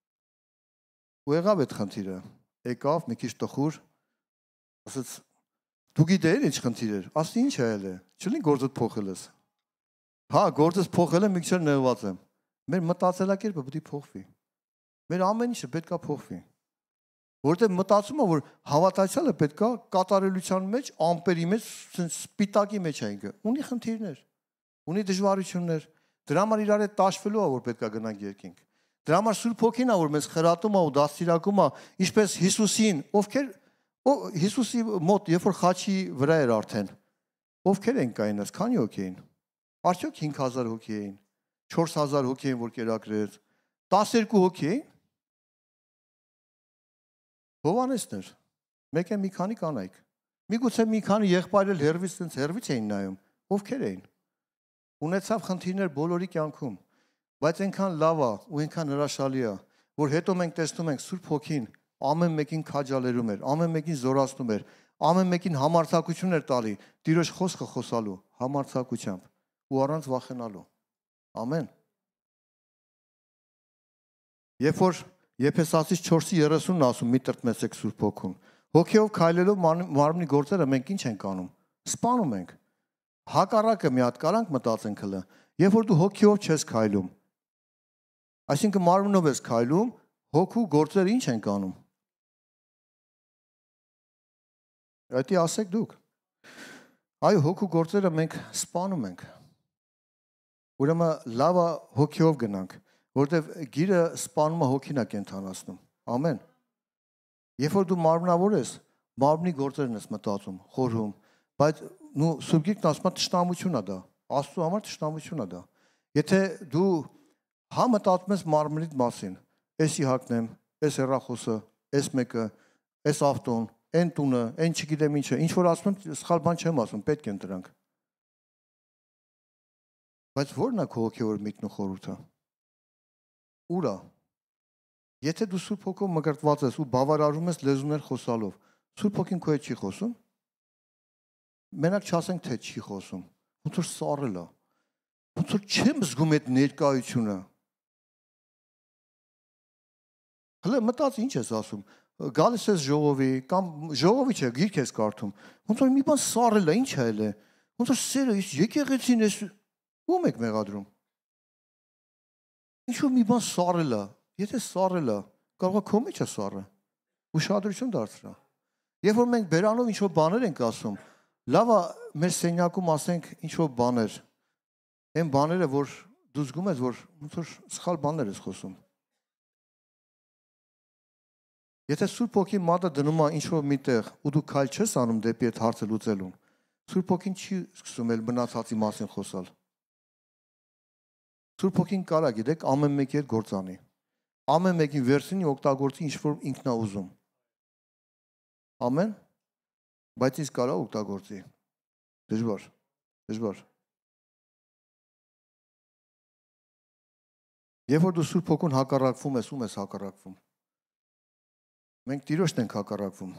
Ու եղավ այդ խնդիրը։ Եկավ մի քիչ տխուր, ասեց դու գիտեր ինչ խնդիր էր, ասի ինչ եղել է, չլին գործդ փոխել ես։ Հա, գործս փոխել եմ, մի քիչ նեղված եմ։ Մեր մտածելակերպը պետք է փոխվի։ Մեր ամեն ինչը պետք է փոխվի։ Որտեղ մտածում եմ, որ հավատացյալը պետք է կատարելության մեջ, ամպերի մեջ, սպիտակի մեջ է ինքը։ Ունի խնդիրներ, ունի դժվարություններ։ Դրա համար իրար հետ տաշվելու է, որ պետք է գնանք երկինք։ Դրա համար Սուրբ Հոգին է, որ մեզ խրատում է ու դաստիարակում է, ինչպես Հիսուսին, ովքեր Հիսուսի մոտ, երբ որ խաչի վրա էր արդեն, ովքեր են կայնած, քանի հոգի էին։ Արդյոք հինգ հազար հոգի էին, չորս հազար հոգի էին, որ կերակրեց, տասներկու հոգի էին։ Հովհաննեսներ, մեկ է մի քանի կանայք։ Միգուցե մի քանի եղբայր էլ հերվից տենց հերվից էին նայում, ովքեր էին։ Ունեցավ խնդիրներ բոլորի կյանքում, բայց այնքան լավ է ու այնքան հրաշալի է, որ հետո մենք տեսնում ենք Սուրբ Հոգին ամեն մեկին քաջալերում էր, ամեն մեկին զորացնում էր, ամեն մեկին համարձակություն էր տալի, Տիրոջ խոսքը խոսալու համարձակությամբ ու առանց վախենալու։ Ամեն։ Երբ որ Եփեսացիս չորսի երեսունն ասում մի տրտմեցեք Սուրբ Հոգուն, Հոգեով քայլելով մարմնի գործերը մենք ինչ ենք անում։ Սպանում ենք։ Հակառակը մի հատ կարանք մտածենք հլը։ Երբ որ դու հոգեով չես քայլում, այսինքն մարմնով ես քայլում, հոգու գործերը ինչ են անում։ Այդի ասեք դուք։ Այո, հոգու գործերը մենք սպանում ենք։ Ուրեմն լավա հոգեով գնանք, որտեվ գիրը սպանումը հոգին է կենթանացնում։ Ամեն։ Երբ որ դու մարմնավոր ես, մարմնի գործերն ես մտածում, խորհում, բայց նու սուբգիկն ասում է տշնամություն է դա, Աստծո համար տշնամություն է դա։ Եթե դու հա մտածում ես մարմնիդ մասին, էսի հակնեմ, էս հեռախոսը, էս մեկը, էս ավտոն, այն տունը, այն չգիտեմ ինչը, ինչ որ ասում եմ, սխալ բան չեմ ասում, պետք են դրանք։ Բայց ո՞րն է քո հոգևոր միտքն ու խորհուրդը։ Ուր է։ Եթե դու Սուրբ Հոգով մկրտված ես ու բավարարում ես լեզուներ խոսալով, Սուրբ Հոգին քո հետ չի խոսում։ Մենակ չասենք թե չի խոսում։ Ոնց որ սառել է։ Ոնց որ չեմ զգում այդ ներկայությունը։ Հələ մտած ինչ ես ասում։ Գալիս ես ժողովի կամ ժողովի չէ, գիրք ես կարդում։ Ոնց որ մի բան սառել է, ինչ է ելը։ Ոնց որ սերը եկեղեցին էս ում եք մեղադրում։ Ինչու մի բան սառել է։ Եթե սառել է, կարող է քո մեջ է սառը։ Ուշադրություն դարձրա։ Երբ որ մենք բերանով ինչ-որ բաներ ենք ասում, լավ է մեր սենյակում ասենք ինչ-որ բաներ։ Այն բաները, որ դու զգում ես, որ ոնց որ սխալ բաներ ես խոսում։ Եթե Սուրբ Հոգի մատը դնում է ինչ-որ միտեղ ու դու քայլ չես անում դեպի այդ հարցը լուծելուն, Սուրբ Հոգին չի սկսում էլ մնացածի մասին խոսալ։ Սուրբ Հոգին կարա գիտեք ամեն մեկի հետ գործանի։ Ամեն մեկին վերցնի օգտագործի ինչ որ ինքն է ուզում։ Ամեն։ Բայց իսկ կարա օգտագործի։ Դժվար։ Դժվար։ Երբ որ դու Սուրբ Հոգուն հակառակվում ես, ում ես հակառակվում։ Մենք Տիրոջն ենք հակառակվում։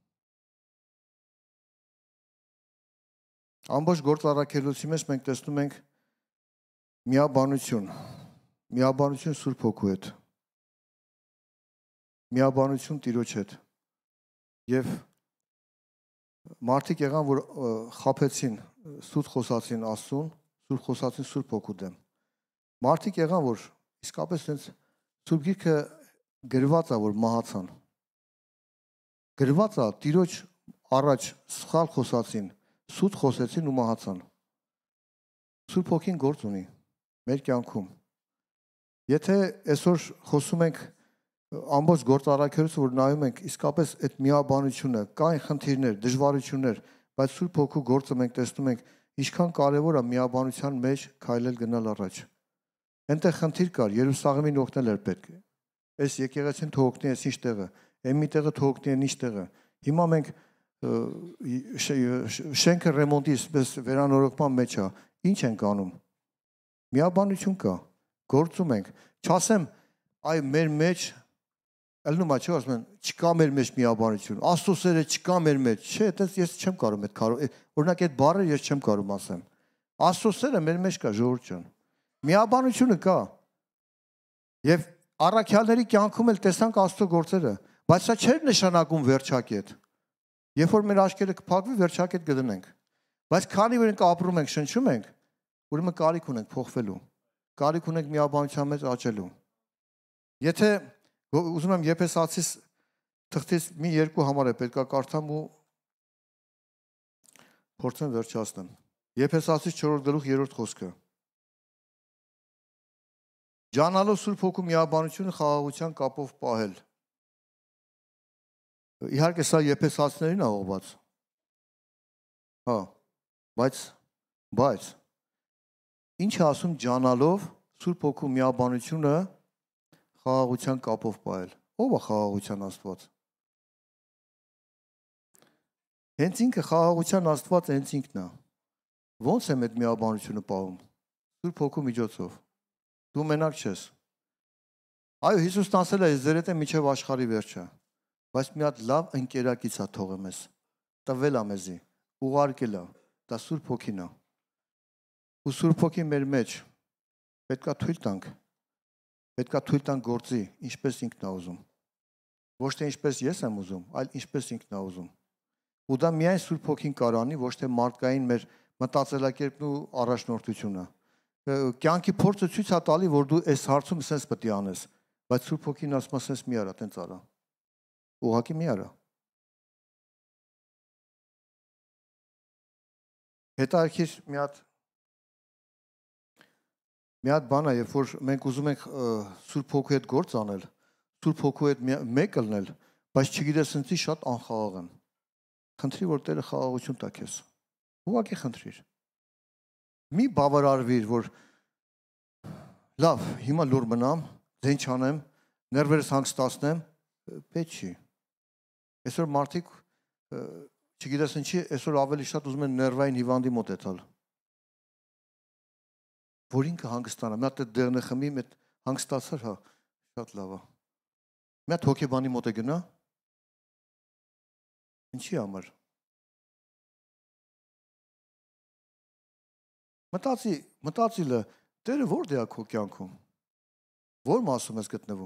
Ամբողջ գործառաքելոցի մեջ մենք տեսնում ենք միաբանություն, միաբանություն Սուրբ Հոգու հետ, միաբանություն Տիրոջ հետ։ Եվ մարդիկ եղան, որ խաբեցին, սուտ խոսացին Աստծուն, սուրբ խոսացին Սուրբ Հոգու դեմ։ Մարդիկ եղան, որ իսկապես այնց Սուրբ Գիրքը գրված է, որ մահացան։ Գրված է Տիրոջ առաջ սխալ խոսացին, սուտ խոսեցին ու մահացան։ Սուրբ Հոգին գործ ունի մեր կյանքում։ Եթե այսօր խոսում ենք ամբողջ գործառաքելոցը, որ նայում ենք, իսկապես այդ միաբանությունը, կային խնդիրներ, դժվարություններ, բայց Սուրբ Հոգու գործը մենք տեսնում ենք, ինչքան կարևոր է միաբանության մեջ քայլել գնալ առաջ։ Այնտեղ խնդիր կար, Երուսաղեմին օգնել էր պետք։ Այս եկեղեցին թողնի էս ինչ տեղը, այն մի տեղը թողնի այն ինչ տեղը։ Հիմա մենք շենքը ռեմոնտի պես վերանորոգման մեջ է, ինչ ենք անում։ Միաբանություն կա, գործում ենք։ Չասեմ, այ մեր մեջ ելնում է, չէ՞ ասում են, չկա մեր մեջ միաբանություն, Աստծո սերը չկա մեր մեջ։ Չէ, այդպես ես չեմ կարող այդ կարող, օրինակ այդ բառը ես չեմ կարող ասեմ։ Աստծո սերը մեր մեջ կա, ժողովուրդ ջան։ Միաբանությունը կա։ Եվ առաքյալների կյանքում էլ տեսանք Աստծո գործերը, բայց սա չէր նշանակում վերջակետ։ Երբ որ մեր աչքերը կփակվի, վերջակետ կդնենք։ Բայց քանի որ ենք ապրում ենք, շնչում ենք, ուրեմն կարիք ունենք փոխվելու։ Կարիք ունենք միաբանության մեջ աճելու։ Եթե ուզում եմ Եփեսացիս թղթից մի երկու համար է պետք է կարդամ ու փորձեմ վերջացնեմ։ Եփեսացիս չորրորդ գլուխ երրորդ խոսքը։ Ջանալով Սուրբ Հոգու միաբանությունը խաղաղության կապով պահել։ Իհարկե սա Եփեսացիներին է ուղղված։ Հա, բայց բայց ինչ է ասում ջանալով Սուրբ Հոգու միաբանությունը խաղաղության կապով պահել։ Ո՞վ է խաղաղության Աստված։ Հենց ինքը խաղաղության Աստված հենց ինքն է։ Ոնց է այդ միաբանությունը պահում։ Սուրբ Հոգու միջոցով։ Դու մենակ չես։ Այո, Հիսուսն ասել է, ձեր հետ եմ մինչև աշխարհի վերջը, բայց մի հատ լավ ընկերակից է թողեմ ես։ Տվել է մեզի, ուղարկել է, դա Սուրբ Հոգին է։ Ու Սուրբ Հոգին մեր մեջ պետքա թույլ տանք։ Պետքա թույլ տանք գործի, ինչպես ինքն է ուզում։ Ոչ թե ինչպես ես եմ ուզում, այլ ինչպես ինքն է ուզում։ Ու դա միայն Սուրբ Հոգին կարանի, ոչ թե մարդկային մեր մտածելակերպն ու առաջնորդությունը։ Կյանքի փորձը ցույց է տալի, որ դու այս հարցում sense պետք է անես, բայց Սուրբ Հոգին ասում է sense մի արա, տենց արա։ Ուղղակի մի արա։ Հետաքրքիր մի հատ մի հատ բան է, երբ որ մենք ուզում ենք Սուրբ Հոգու հետ գործ անել, Սուրբ Հոգու հետ մեկ ելնել, բայց չգիտես ինձի շատ անխաղաղ եմ։ Խնդրի, որ Տերը խաղաղություն տա քեզ։ Ուղղակի խնդրիր։ Մի բավարարվիր, որ լավ, հիմա լուր մնամ, ձեն չանեմ, ներվերս հանգստացնեմ, պետք չի։ Այսօր մարդիկ չգիտես ինչի, այսօր ավելի շատ ուզում են ներվային հիվանդի մոտ էտալ։ Որ ինքը հանգստանա, մի հատ դեղն է խմի, մետ հանգստացար, հա, շատ լավ է։ Մի հատ հոգեբանի մոտ է գնա։ Ինչի համար։ Մտածի, մտածիլը, Տերը որտե է քո կյանքում։ Որ մասում ես գտնվում։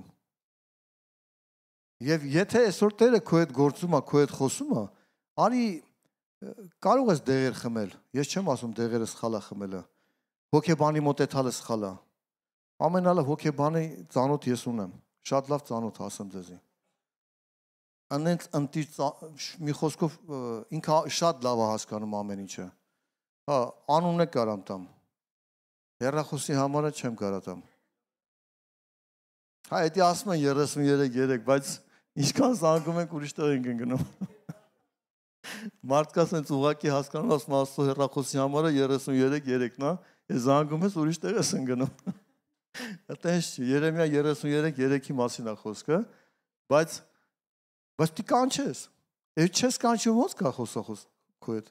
Եվ եթե այսօր Տերը քո հետ գործում է, քո հետ խոսում է, արի կարող ես դեղեր խմել։ Ես չեմ ասում դեղերը սխալ է խմելը։ Հոգեբանի մոտ էթալը սխալ է։ Ամենալավ հոգեբանի ծանոթ ես ունեմ։ Շատ լավ ծանոթ ասեմ ձեզի։ Անենց ընտիր մի խոսքով ինքը շատ լավ է հասկանում ամեն ինչը։ Հա, անունը կարամ տամ։ Հեռախոսի համարը չեմ կարա տամ։ Հա, էդի ասում են երեսուններեք երեք, բայց ինչքան զանգում ենք ուրիշ տեղ ենք ընկնում։ Մարդկա սենց ուղղակի հասկանում, ասում Աստծո հեռախոսի համարը երեսուններեք երեքն է, ես զանգում ես ուրիշ տեղ ես ընկնում։ Այդպես չի, Երեմիա երեսուններեք երեքի մասին է խոսքը, բայց բայց դի կանչես։ Այդ չես կանչում ոնց կա խոսախոս քո հետ։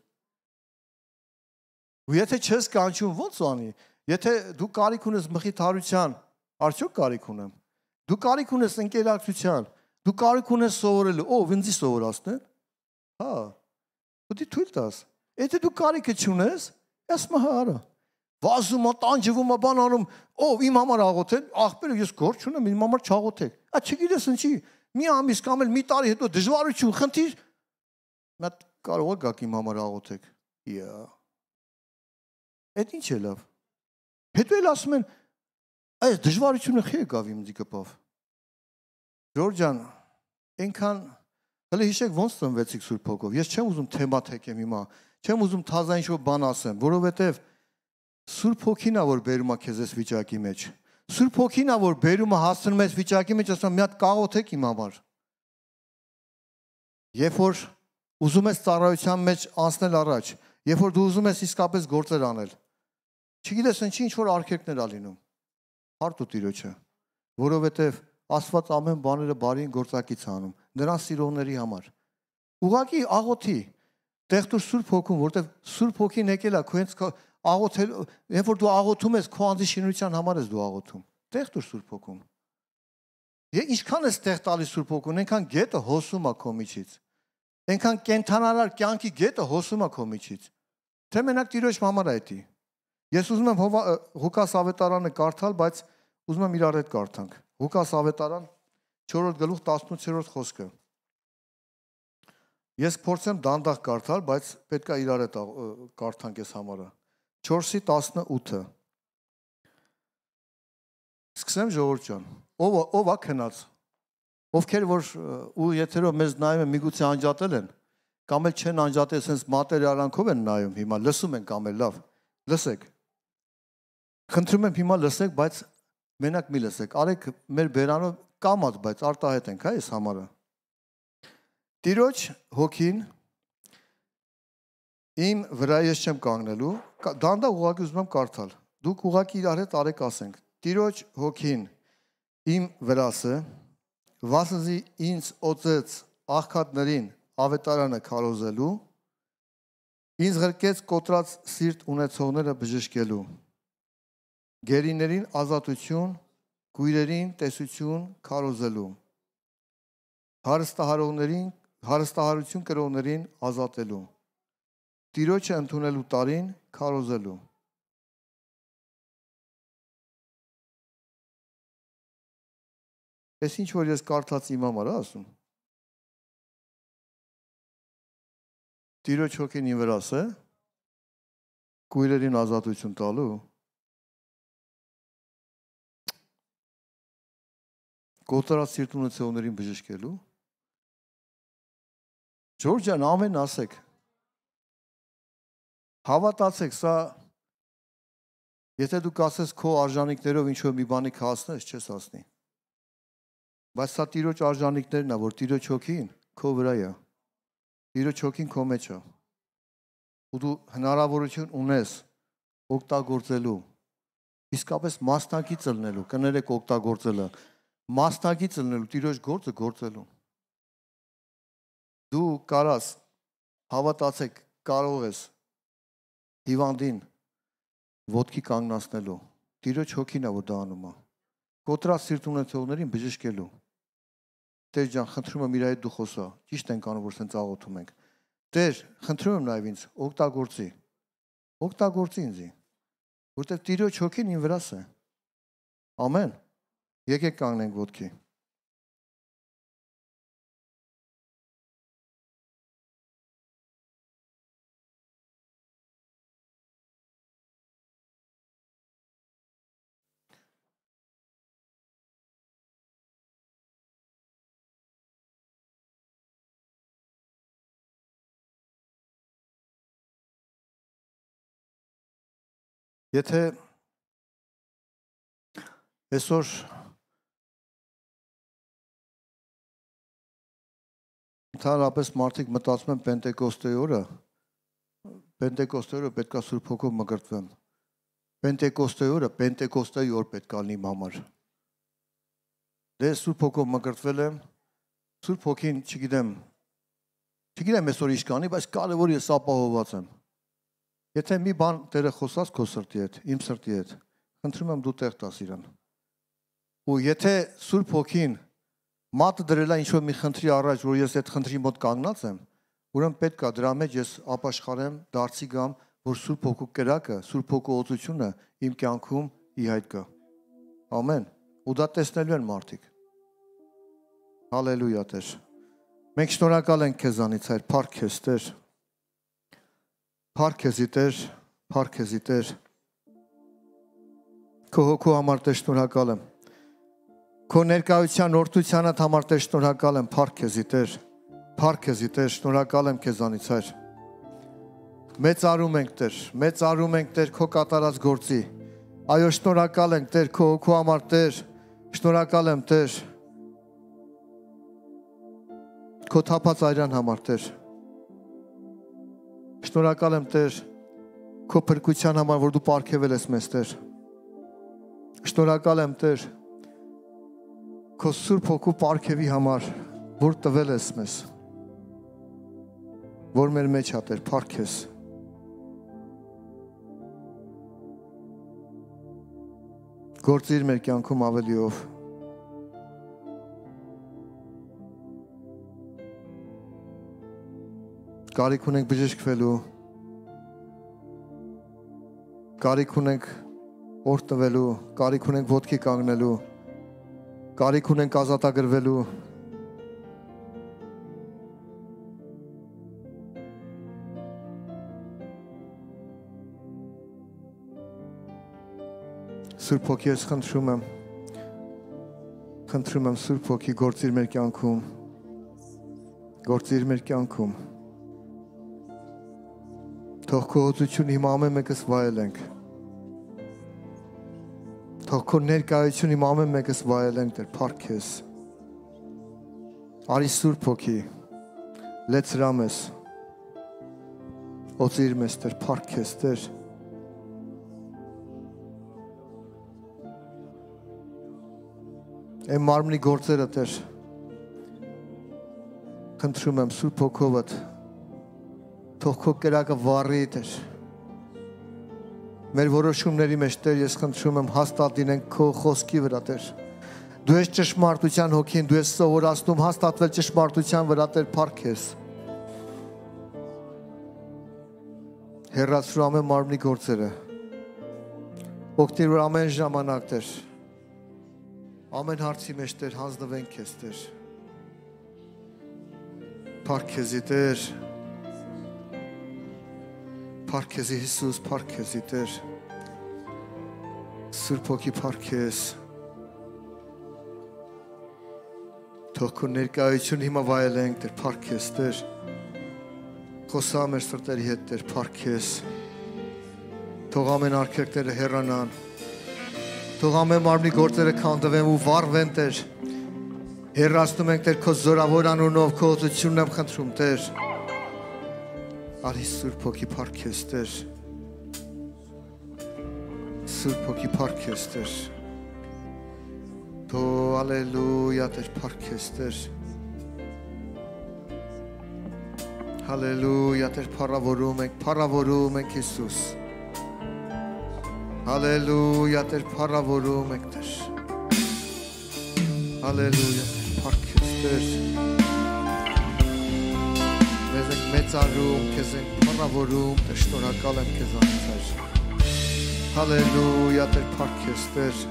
Ու եթե չես կանչում ոնց անի։ Եթե դու կարիք ունես մխիթարության, արդյոք կարիք ունեմ։ Դու կարիք ունես ընկերակցության, դու կարիք ունես սովորելու, ով ինձի սովորացնել։ Հա։ Դու թույլ տաս։ Եթե դու կարիքը չունես, ասում հա արա։ Վազում, տանջվում, բան անում, ով իմ համար աղոթել, ախպերը ես գործ չունեմ, իմ համար չաղոթեք։ Ա չգիտես ինչի, մի ամիս կամ էլ մի տարի հետո դժվարություն, խնդիր, մատ կարող է գաք իմ համար աղոթեք։ Իա։ Այդ ինչ է լավ։ Հետո էլ ասում են, այս դժվարությունը խի եկավ իմ դիկապավ։ Ժորժ ջան, այնքան հələ հիշեք ոնց ծնվեցիք Սուրբ Հոգով։ Ես չեմ ուզում թեմա թեքեմ հիմա, չեմ ուզում թազային ինչ-որ բան ասեմ, որովհետև Սուրբ Հոգին է, որ բերում է քեզ այս վիճակի մեջ։ Սուրբ Հոգին է, որ բերում է հասցնում է այս վիճակի մեջ, ասում մի հատ կաղոթեք իմ համար։ Երբ որ ուզում ես ծառայության մեջ անցնել առաջ, երբ որ դու ուզում ես իսկապես գործեր անել, չգիտես ինչի ինչ-որ արգելքներ ա լինում։ Հարդ ու Տիրոջը, որովհետև Աստված ամեն բաները բարին գործակից անում, նրան սիրողների համար։ Ուղղակի աղոթի, տեղ դու Սուրբ Հոգուն, որտեղ Սուրբ Հոգին եկել է քո հենց աղոթել, երբ որ դու աղոթում ես, քո անձի շինության համար ես դու աղոթում։ Տեղ դու Սուրբ Հոգուն։ Եվ ինչքան ես տեղ տալիս Սուրբ Հոգուն, այնքան գետը հոսում է քո միջից։ Այնքան կենթանալար կյանքի գետը հոսում է քո միջից։ Թե մենակ Տիրոջ համար է դա։ Ես ուզում եմ Ղուկաս ավետարանը կարդալ, բայց ուզում եմ իրար հետ կարդանք։ Ղուկաս ավետարան չորրորդ գլուխ տասնութերորդ խոսքը։ Ես փորձեմ դանդաղ կարդալ, բայց պետք է իրար հետ կարդանք այս համարը։ չորսի տասնութը։ Սկսեմ ժողովուրդ ջան։ Ով ով է քնած։ Ովքեր որ ու եթերով մեզ նայում են, միգուցե անջատել են, կամ էլ չեն անջատել, sense մատերիալանքով են նայում հիմա, լսում են կամ էլ լավ։ Լսեք։ Խնդրում եմ հիմա լսեք, բայց մենակ մի լսեք։ Արեք մեր բերանով կամած, բայց արտահայտենք, հա, այս համարը։ Տիրոջ Հոգին իմ վրա ես չեմ կանգնելու, դանդաղ ուղղակի ուզում եմ կարդալ։ Դուք ուղղակի իրար հետ արեք ասենք։ Տիրոջ Հոգին իմ վրասը, վասնզի ինձ օծեց աղքատներին ավետարանը քարոզելու, ինձ ղրկեց կոտրած սիրտ ունեցողները բժշկելու, գերիներին ազատություն, կույրերին տեսություն քարոզելու, հարստահարողներին, հարստահարություն կրողներին ազատելու, Տիրոջը ընդունելու տարին քարոզելու։ Այս ինչ որ ես կարդաց իմ համար ասում, Տիրոջ հոգին ինձ վրաս է, կույրերին ազատություն տալու, կոտրած սիրտունություններին բժշկելու, Ջորջ ջան, ամեն ասեք, հավատացեք, սա, եթե դու կասես քո արժանիքներով ինչ-որ մի բանի կհասնես, չես հասնի, բայց սա տիրոջ արժանիքներն է, որ տիրոջ հոգին քո վրա է, տիրոջ հոգին քո մեջ է, ու դու հնարավորություն ունես օգտագործելու, իսկապես մասնակից ելնելու, կներեք օգտագործելը, մասնակից ելնելու, տիրոջ գործը գործելու, դու կարաս, հավատացեք, կարող ես հիվանդին ոտքի կանգնացնելու, տիրոջ հոգին է, որ դա անում է, կոտրած սիրտունեցողներին բժշկելու, Տեր ջան, խնդրում եմ իր հետ դու խոսա, ճիշտ ենք անում, որ սենց աղոթում ենք, Տեր, խնդրում եմ նաև ինձ, օգտագործի, օգտագործի ինձի, որտեղ տիրոջ հոգին ինձ վրաս է, ամեն, եկեք կանգնենք ոտքի, Եթե այսօր ընդհանրապես մարդիկ մտածում են Պենտեկոստեի օրը, Պենտեկոստեի օրը պետք է Սուրբ Հոգով մկրտվեմ, Պենտեկոստեի օրը Պենտեկոստեի օր պետք է լինի իմ համար, դե Սուրբ Հոգով մկրտվել եմ, Սուրբ Հոգին չգիտեմ, չգիտեմ այսօր ինչ կանի, բայց կարևոր ես ապահովված եմ, Եթե մի բան Տերը խոսած քո սրտի հետ, իմ սրտի հետ, խնդրում եմ դու տեղ տաս իրան։ Ու եթե Սուրբ Հոգին մատը դրել է ինչ-որ մի խնդրի առաջ, որ ես այդ խնդրի մոտ կանգնած եմ, ուրեմն պետք է դրա մեջ ես ապաշխարեմ, դարձի գամ, որ Սուրբ Հոգու կրակը, Սուրբ Հոգու օծությունը իմ կյանքում ի հայտ գա։ Ամեն։ Ու դա տեսնելու են մարդիկ։ Հալելույա Տեր։ Մենք շնորհակալ ենք քեզանից, Հայր, փառք քեզ, Տեր։ Փառք քեզի Տեր, փառք քեզի Տեր։ Քո հոգու համար Տեր շնորհակալ եմ։ Քո ներկայության օրհնությանդ համար Տեր շնորհակալ եմ, փառք քեզի Տեր։ Փառք քեզի Տեր, շնորհակալ եմ քեզանից, Հայր։ Մեծարում ենք Տեր, մեծարում ենք Տեր քո կատարած գործի։ Այո, շնորհակալ ենք Տեր քո հոգու համար Տեր։ Շնորհակալ եմ Տեր։ Քո թափած այրան համար Տեր։ Շնորհակալ եմ Տեր քո փրկության համար, որ դու պարգևել ես մեզ Տեր։ Շնորհակալ եմ Տեր քո Սուրբ Հոգու պարգևի համար, որ տվել ես մեզ, որ մեր մեջ է Տեր, փառք քեզ։ Գործիր մեր կյանքում ավելիով։ Կարիք ունենք բժշկվելու, կարիք ունենք օրհնվելու, կարիք ունենք ոտքի կանգնելու, կարիք ունենք ազատագրվելու, Սուրբ Հոգի ես խնդրում եմ, խնդրում եմ Սուրբ Հոգի գործիր մեր կյանքում, գործիր մեր կյանքում, թող քո օծությունը հիմա ամեն մեկս վայելենք, թող քո ներկայությունը հիմա ամեն մեկս վայելենք, Տեր, փառք քեզ, արի Սուրբ Հոգի, լեցրա մեզ, օծիր մեզ, Տեր, փառք քեզ, Տեր, Այն մարմնի գործերը Տեր, խնդրում եմ Սուրբ Հոգովդ, թող քո կրակը վառի Տեր, մեր որոշումների մեջ Տեր, ես խնդրում եմ հաստատ լինենք քո խոսքի վրա Տեր, դու ես ճշմարտության հոգին, դու ես սովորացնում հաստատվել ճշմարտության վրա Տեր, փառք քեզ, հեռացրու ամեն մարմնի գործերը, օգնիր որ ամեն ժամանակ Տեր, ամեն հարցի մեջ Տեր, հանձնվենք քեզ Տեր, փառք քեզի Տեր, Փառքեզի Հիսուս, փառքեզի Տեր։ Սուրբ Հոգի փառքեզ։ Թող քո ներկայությունը հիմա վայելենք, Տեր, փառքեզ, Տեր։ Խոսա մեր սրտերի հետ, Տեր, փառքեզ։ Թող ամեն արգելքները հեռանան։ Թող ամեն մարմնի գործերը քանդվեն ու վառվեն, Տեր։ Հեռացնում ենք, Տեր, քո զորավոր անունով, քո օծությունն եմ խնդրում, Տեր։ Արի Սուրբ Հոգի փառքեզ, Տեր։ Սուրբ Հոգի փառքեզ, Տեր։ Թո հալելույա, Տեր, փառքեզ, Տեր։ Հալելույա, Տեր, փառավորում ենք, փառավորում ենք Հիսուս։ Հալելույա, Տեր, փառավորում ենք, Տեր։ Հալելույա, Տեր, փառքեզ, Տեր։ Մեզ ենք մեծարում, քեզ ենք փառավորում, Տեր, շնորհակալ եմ քեզանից, Տեր։ Հալելույա, Տեր, փառքեզ, Տեր։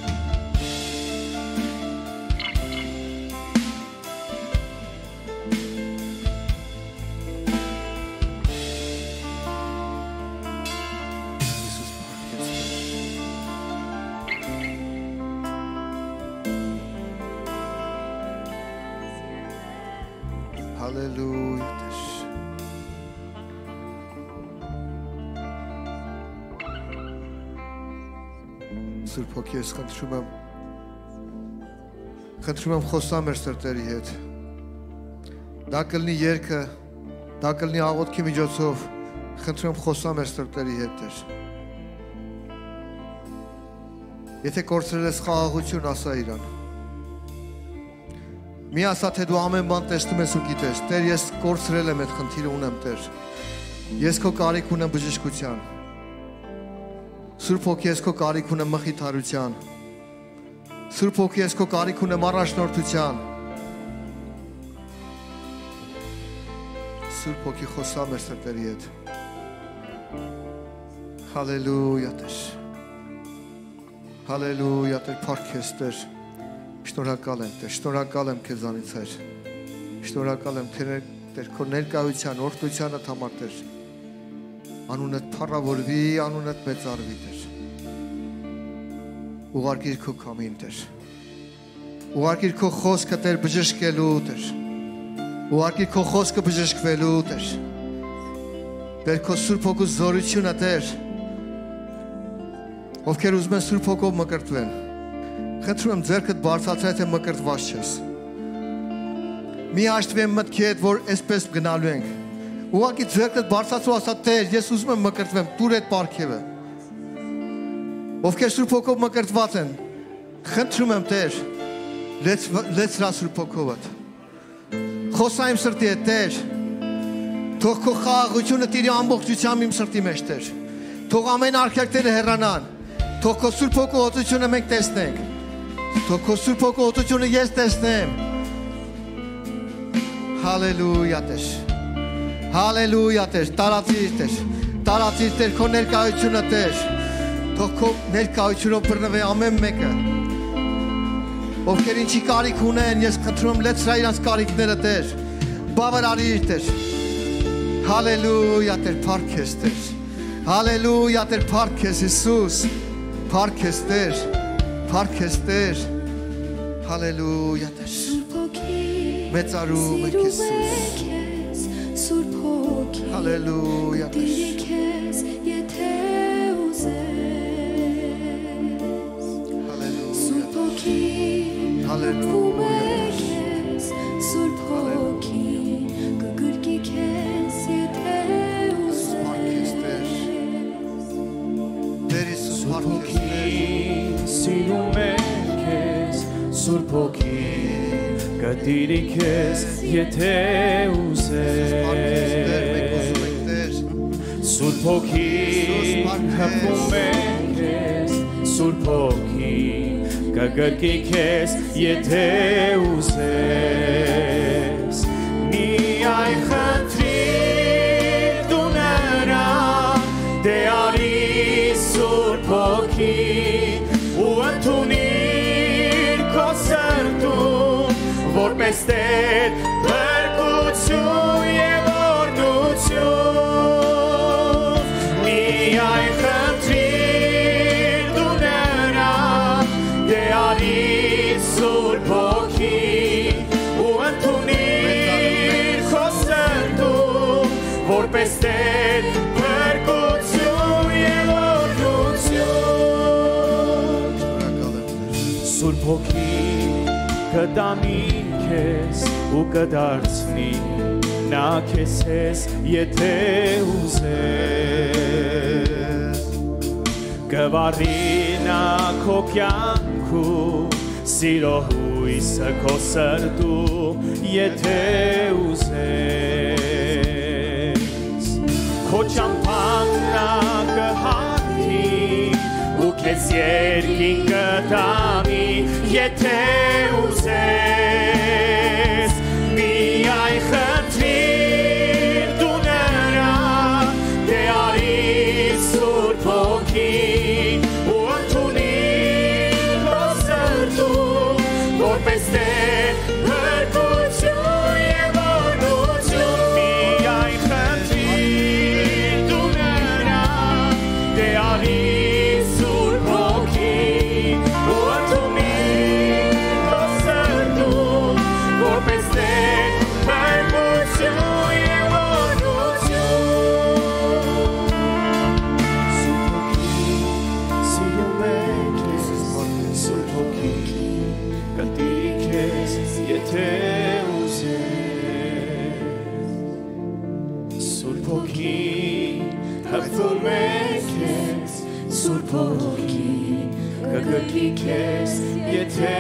Hallelujah. Սուրբ Հոգի, ես խնդրում եմ խնդրում եմ խոսա մեր սրտերի հետ։ Դա կլինի երգը, դա կլինի աղոթքի միջոցով, խնդրում եմ խոսա մեր սրտերի հետ, Տեր։ Եթե կորցրել ես խաղաղություն, ասա իրան։ Մի ասա, թե դու ամեն բան տեսնում ես ու գիտես, Տեր, ես կորցրել եմ այդ խնդիրը ունեմ, Տեր։ Ես քո կարիք ունեմ բժշկության։ Սուրբ Հոգի, ես քո կարիք ունեմ մխիթարության։ Սուրբ Հոգի, ես քո կարիք ունեմ առաջնորդության։ Սուրբ Հոգի, խոսա մեր սրտերի հետ։ Հալելույա, Տեր։ Հալելույա, Տեր, փառքեզ, Տեր։ Շնորհակալ եմ, Տեր, շնորհակալ եմ քեզանից, Հայր։ Շնորհակալ եմ, Տեր, քո ներկայության, օրհնությանդ համար, Տեր։ Անունդ փառավորվի, անունդ մեծարվի, Տեր։ Ուղարկիր քո կամին, Տեր։ Ուղարկիր քո խոսքը, Տեր, բժշկելու, Տեր։ Ուղարկիր քո խոսքը բժշկվելու, Տեր։ Տեր, քո Սուրբ Հոգու զորությունը, Տեր։ Ովքեր ուզում են Սուրբ Հոգով մկրտվեն, խնդրում եմ ձեռքդ բարձրացրու, թե մկրտված ես։ Մի հաշտվեմ մտքի հետ, որ այսպես գնալու ենք։ Ուղղակի ձեռքդ բարձրացրու, ասա, Տեր, ես ուզում եմ մկրտվեմ, տուր այդ պարգևը։ Ովքեր Սուրբ Հոգով մկրտված են, խնդրում եմ, Տեր, լեցրա Սուրբ Հոգովդ։ Խոսա իմ սրտի հետ, Տեր։ Թող քո խաղաղությունը տիրի ամբողջությամբ իմ սրտի մեջ, Տեր։ Թող ամեն արգելքները հեռանան։ Թող քո Սուրբ Հոգու օծությունը մենք տեսնենք։ Թող քո Սուրբ Հոգու օծությունը ես տեսնեմ։ Հալելույա, Տեր։ Հալելույա, Տեր, տարածիր, Տեր, տարածիր, Տեր, քո ներկայությունը, Տեր, թող քո ներկայությունով բռնվի ամեն մեկը, ովքեր ինչի կարիք ունեն, ես խնդրում եմ լեցրա իրանց կարիքները, Տեր, բավարարիր, Տեր, հալելույա, Տեր, փառքեզ, Տեր, հալելույա, Տեր, փառքեզ, Հիսուս, փառքեզ, Տեր, փառքեզ, Տեր, հալելույա, Տեր, մեծարում եք Հիսուս, Սուրբ Հոգի, հալելույա, տիրի քեզ, եթե ուզես, Սուրբ Հոգի, հալելույա, քեզ, Սուրբ Հոգի, կգրկի քեզ, եթե ուզես, Տեր Հիսուս, Սուրբ Հոգի, սիրում է քեզ, Սուրբ Հոգի, կտիրի քեզ, եթե ուզես, Սուրբ Հոգի, հպում է քեզ, Սուրբ Հոգի, կգրկի քեզ, եթե ուզես, միայն խնդրիր դու նրան, դե արի Սուրբ Հոգի, ու ընդունիր քո սրտում, որպես Տեր, փրկություն և օրհնություն, արիր Սուրբ Հոգին ու ընդունիր քո սրտում որպես Տեր փրկություն եւ օրհնություն Սուրբ Հոգին կտանի քեզ ու կդարձնի նա քեզ ես եթե ուզես կվառի նա քո կյանքում սիրո հույսը քո սրտում եթե ուզես քո ճամփան նա կհարթի ու քեզ երկին կտանի եթե ուզես միայն խնդրիր դու նրան դե արիր Սուրբ Հոգին ու ընդունիր քո սրտում որպես Տեր փրկություն եւ օրհնություն միայն խնդրիր դու նրան դե արիր Սուրբ Հոգին ու ընդունիր քո սրտում որպես Տեր փրկություն եւ Սուրբ Հոգին հպվում է քեզ Սուրբ Հոգին կգրկի քեզ եթե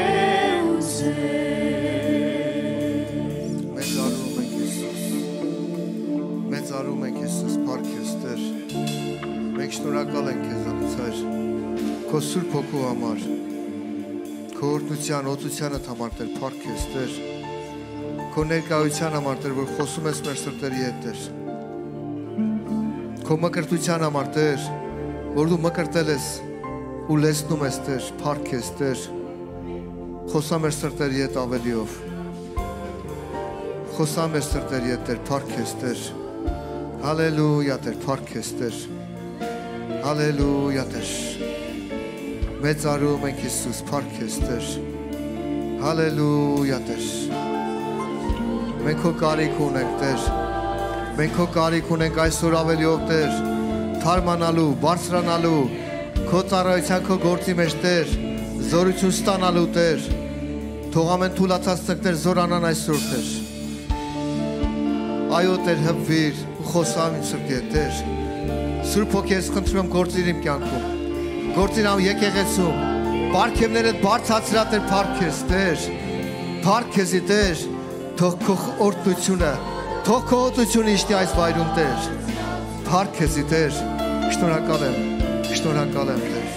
ուզես Մեծարում ենք Հիսուս Մեծարում ենք Հիսուս փառք քեզ Տեր Մենք շնորհակալ ենք քեզանից Հայր Քո Սուրբ Հոգու համար Քո օրհնության, օծությանդ համար Տեր փառք քեզ Տեր Քո ներկայության համար Տեր որ խոսում ես մեր սրտերի հետ Տեր Քո մկրտության համար Տեր որ դու մկրտել ես ու լեցնում ես Տեր փառք քեզ Տեր Խոսա մեր սրտերի հետ ավելիով Խոսա մեր սրտերի հետ Տեր փառք քեզ Տեր Հալելույա Տեր փառք քեզ Տեր Հալելույա Տեր Մեծարում ենք Հիսուս փառք քեզ Տեր Հալելույա Տեր Մենք քո կարիք ունենք Տեր Մենք քո կարիք ունենք այսօր ավելիով Տեր թարմանալու, բարձրանալու քո ծառայության քո գործի մեջ Տեր զորություն ստանալու Տեր թող ամեն թուլացած ծնկներ զորանան այսօր Տեր Այո Տեր հպվիր ու խոսամ իմ սրտի հետ Տեր Սուրբ Հոգի ես խնդրում եմ գործիր իմ կյանքում գործիր ամ եկեղեցում պարգևներդ բարձրացրա Տեր փառք քեզ Տեր փառք քեզի Տեր թող քո օրհնությունը թող քո օծությունը իշտի այս վայրում Տեր փառք քեզի Տեր շնորհակալ եմ շնորհակալ եմ Տեր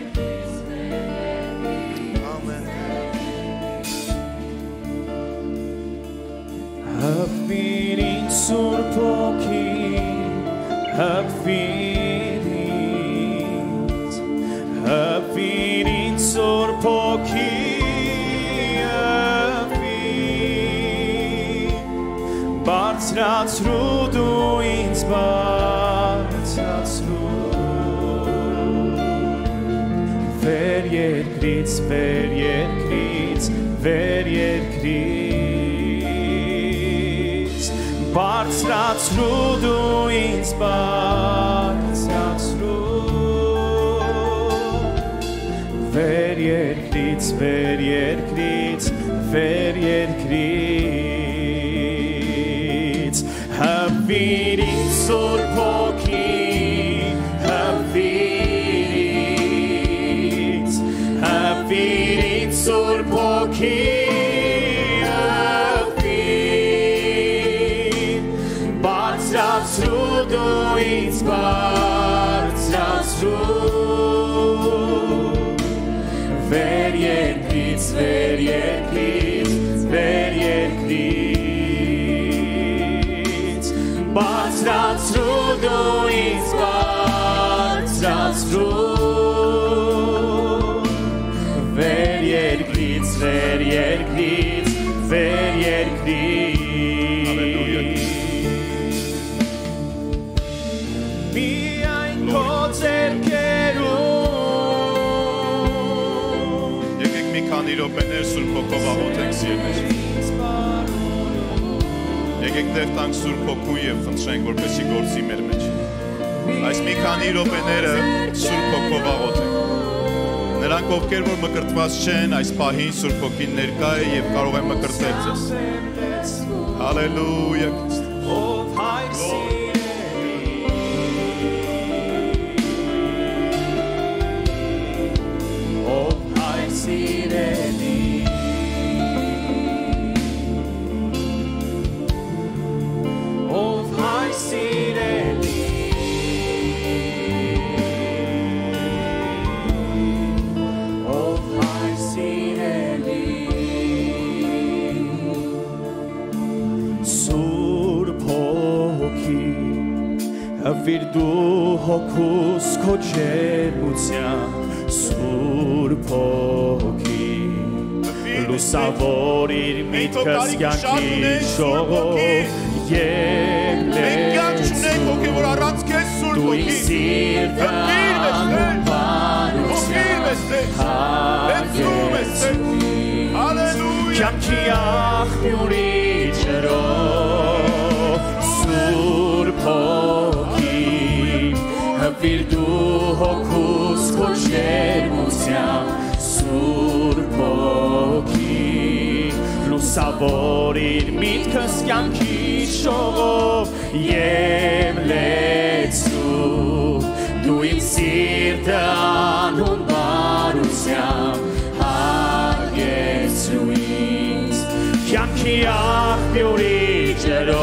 ամեն Հպվիր ինձ Սուրբ Հոգին հպվիր ինձ հպվիր ինձ Սուրբ Հոգին հպվիր բարձրացրու դու ինձ բարձրացրու վեր երկրից վեր երկրից վեր երկրից բարձրացրու դու ինձ բարձրացրու վեր երկրից վեր երկրից վեր երկրից հպվիր ինձ Սուրբ Հոգին հպվիր ինձ հպվիր ինձ Սուրբ Հոգին հպվիր բարձրացրու դու ինձ բարձրացրու վեր երկրից վեր երկրից վեր երկրից բարձրացրու դու ինձ բարձրացրու վեր երկրից վեր երկրից վեր երկրից միայն քո ձեռքերում Եկեք մի մի քանի րոպեներ Սուրբ Հոգով աղոթենք սիրներ։ Եկեք տեղ տանք Սուրբ Հոգուն եւ խնդրենք, որպեսզի գործի մեր մեջ։ Այս մի քանի րոպեները Սուրբ Հոգով աղոթենք։ Նրանք, ովքեր որ մկրտված չեն, այս պահին Սուրբ Հոգին ներկա է եւ կարող է մկրտել ձեզ։ Հալելույա Քրիստոս։ Virdu hocus cogemutia surpoki Lusavorir mitkas yankisho Yemletsu Tu isirta Yankiach miurichero surpoki Virdu hocus cogemutia surpoki Lusavorir mitkas yankisho Yemletsu Tu insirta non barusiam Hagesuis Yankiach miurigero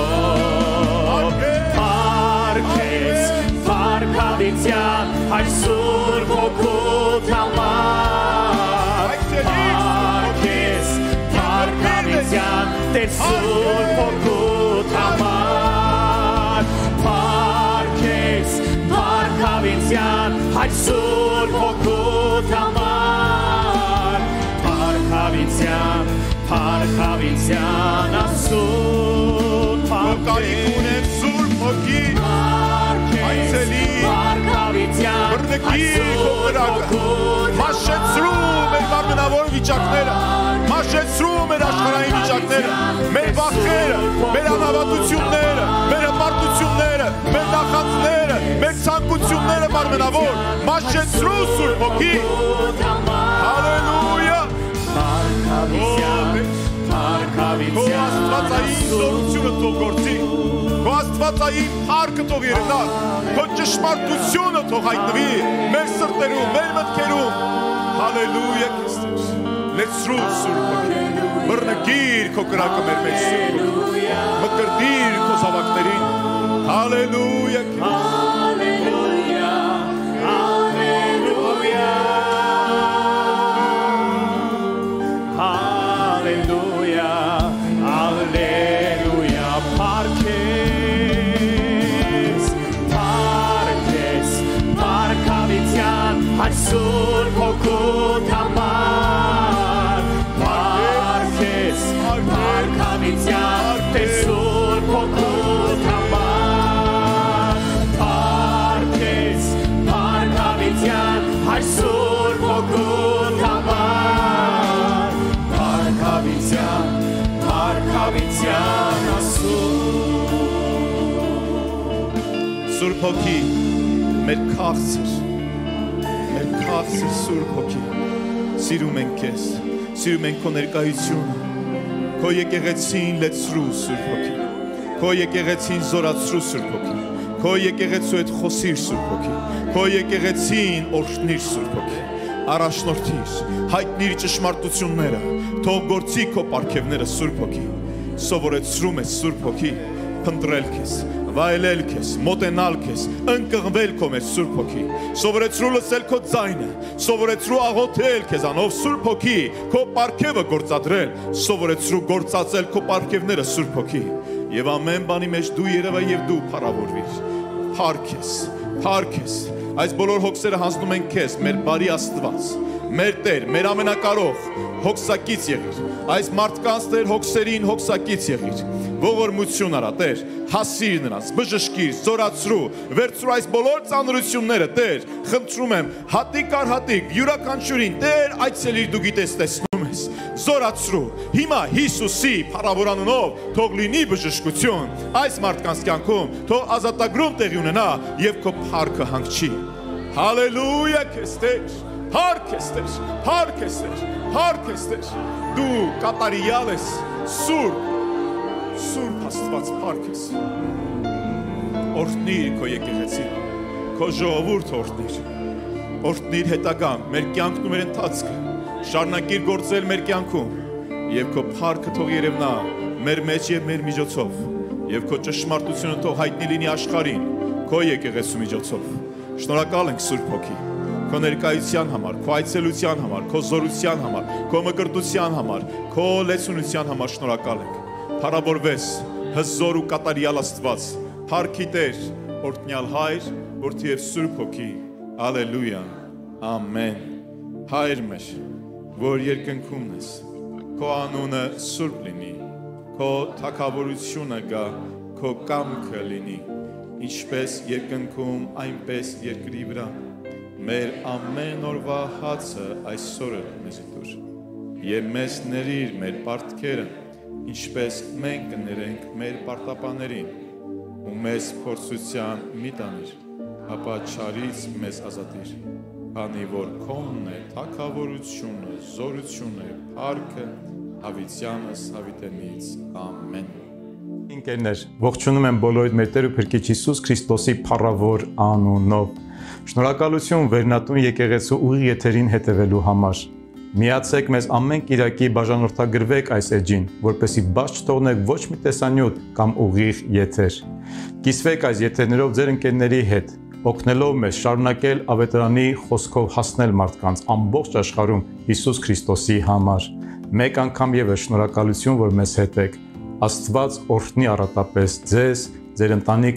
Ai Surp Hokut Hamar Parkes Parkavitian Ter Surp Hokut Hamar Parkes Parkavitian Ai Surp Hokut Hamar Parkavitian Parkavitian Asur Parkes Surp Hokut Բրնկիր կողրակը, մաշեցրու մեր մարմնավոր վիճակները, մաշեցրու մեր աշխարհային վիճակները, մեր վախերը, մեր անհավատությունները, մեր հպարտությունները, մեր նախանձները, մեր ցանկությունները մարմնավոր, մաշեցրու Սուրբ Հոգի, հալելույա, Քո աստվածային զորությունը թող գործի, քո աստվածային փառքը թող երևա, քո ճշմարտությունը թող հայտնվի մեր սրտերում, մեր մտքերում։ Հալելույա Քրիստոս։ Լեցրու Սուրբ Հոգի։ Բռնկիր քո կրակը մեր մեջ Սուրբ Հոգի։ Մկրտիր քո զավակներին։ Հալելույա Քրիստոս։ Surp Hokut Hamar Parkes Parkavitian Ter Surp Hokut Hamar Parkes Parkavitian Ai Surp Hokut Hamar Parkavitian Parkavitian Asur Surp Hokի մեր քաղցր Քաղցր Սուրբ Հոգի, սիրում ենք քեզ, սիրում ենք քո ներկայությունը, քո եկեղեցին լեցրու Սուրբ Հոգի, քո եկեղեցին զորացրու Սուրբ Հոգի, քո եկեղեցու հետ խոսիր Սուրբ Հոգի, քո եկեղեցին օրհնիր Սուրբ Հոգի, առաջնորդիր, հայտնիր ճշմարտությունները, թող գործի քո պարգևները Սուրբ Հոգի, սովորեցրում ես Սուրբ Հոգի, փնտրել քեզ, վայելել քեզ, մոտենալ քեզ, ընկղմվել քո մեջ Սուրբ Հոգի, սովորեցրու լսել քո ձայնը, սովորեցրու աղոթել քեզանով Սուրբ Հոգի, քո պարգևը գործադրել, սովորեցրու գործածել քո պարգևները Սուրբ Հոգի, եւ ամեն բանի մեջ դու երևա եւ դու փառավորվիր, փառք ես, փառք ես, այս բոլոր հոգսերը հանձնում են քեզ, մեր բարի Աստված, մեր Տեր, մեր ամենակարող, հոգսակից եղիր, այս մարդկանց Տեր հոգսերին հոգսակից եղիր, ողորմություն արա Տեր, հասիր նրանց, բժշկիր, զորացրու, վերցրու այս բոլոր ծանրությունները Տեր, խնդրում եմ, հատիկ առ հատիկ, յուրաքանչյուրին Տեր այցելիր դու գիտես տեսնում զորացրու։ Հիմա Հիսուսի փառավորանունով թող լինի բժշկություն այս մարդկանց կյանքում, թող ազատագրում տեղի ունենա եւ քո փառքը հանգչի։ Հալելույա քեզ Տեր, փառք քեզ Տեր, փառք քեզ Տեր, փառք քեզ Տեր։ Դու կատարյալ ես, սուրբ, սուրբ Աստված, փառք քեզ։ Օրհնիր քո եկեղեցին, քո ժողովուրդը օրհնիր, օրհնիր հետագան, մեր կյանքն ու մեր ընթացքը, շարունակիր գործել մեր կյանքում եւ քո փառքը թող երևնա մեր մեջ եւ մեր միջոցով եւ քո ճշմարտությունը թող հայտնի լինի աշխարհին քո եկեղեցու միջոցով։ Շնորհակալ ենք Սուրբ Հոգի, քո ներկայության համար, քո այցելության համար, քո զորության համար, քո մկրտության համար, քո լեցունության համար շնորհակալ ենք։ Փառավորվես հզոր ու կատարյալ Աստված, փառքի Տեր, օրհնյալ Հայր, Որդի եւ Սուրբ Հոգի։ Ալելույա։ Ամեն։ Հայր մեր, որ երկնքումն ես, քո անունը սուրբ լինի, քո թագավորությունը գա, քո կամքը լինի, ինչպես երկնքում, այնպես երկրի վրա։ Մեր ամեն օրվա հացը այսօր մեզ տուր, եւ մեզ ների մեր պարտքերը, ինչպես մենք կներենք մեր պարտապաներին, ու մեզ փորձության մի տանիր, ապա չարից մեզ ազատիր, քանի որ քոնն է թագավորությունը, զորությունը, փառքը հավիտյանս հավիտենից։ Ամեն։ Ինքերներ, ողջունում եմ բոլորիդ մեր Տեր ու Փրկիչ Հիսուս Քրիստոսի փառավոր անունով։ Շնորհակալություն Վերնատուն եկեղեցու ուղիղ եթերին հետևելու համար։ Միացեք մեզ ամեն կիրակի բաժանորդագրվեք այս էջին, որպեսզի բաց չթողնեք ոչ մի տեսանյութ կամ ուղիղ եթեր։ Կիսվեք այս եթերներով ձեր ընկերների հետ, օգնելով մեզ շարունակել ավետարանի խոսքով հասնել մարդկանց ամբողջ աշխարհում Հիսուս Քրիստոսի համար։ Մեկ անգամ եւս շնորհակալություն, որ մեզ հետ եք։ Աստված օրհնի առատապես ձեզ, ձեր ընտանիք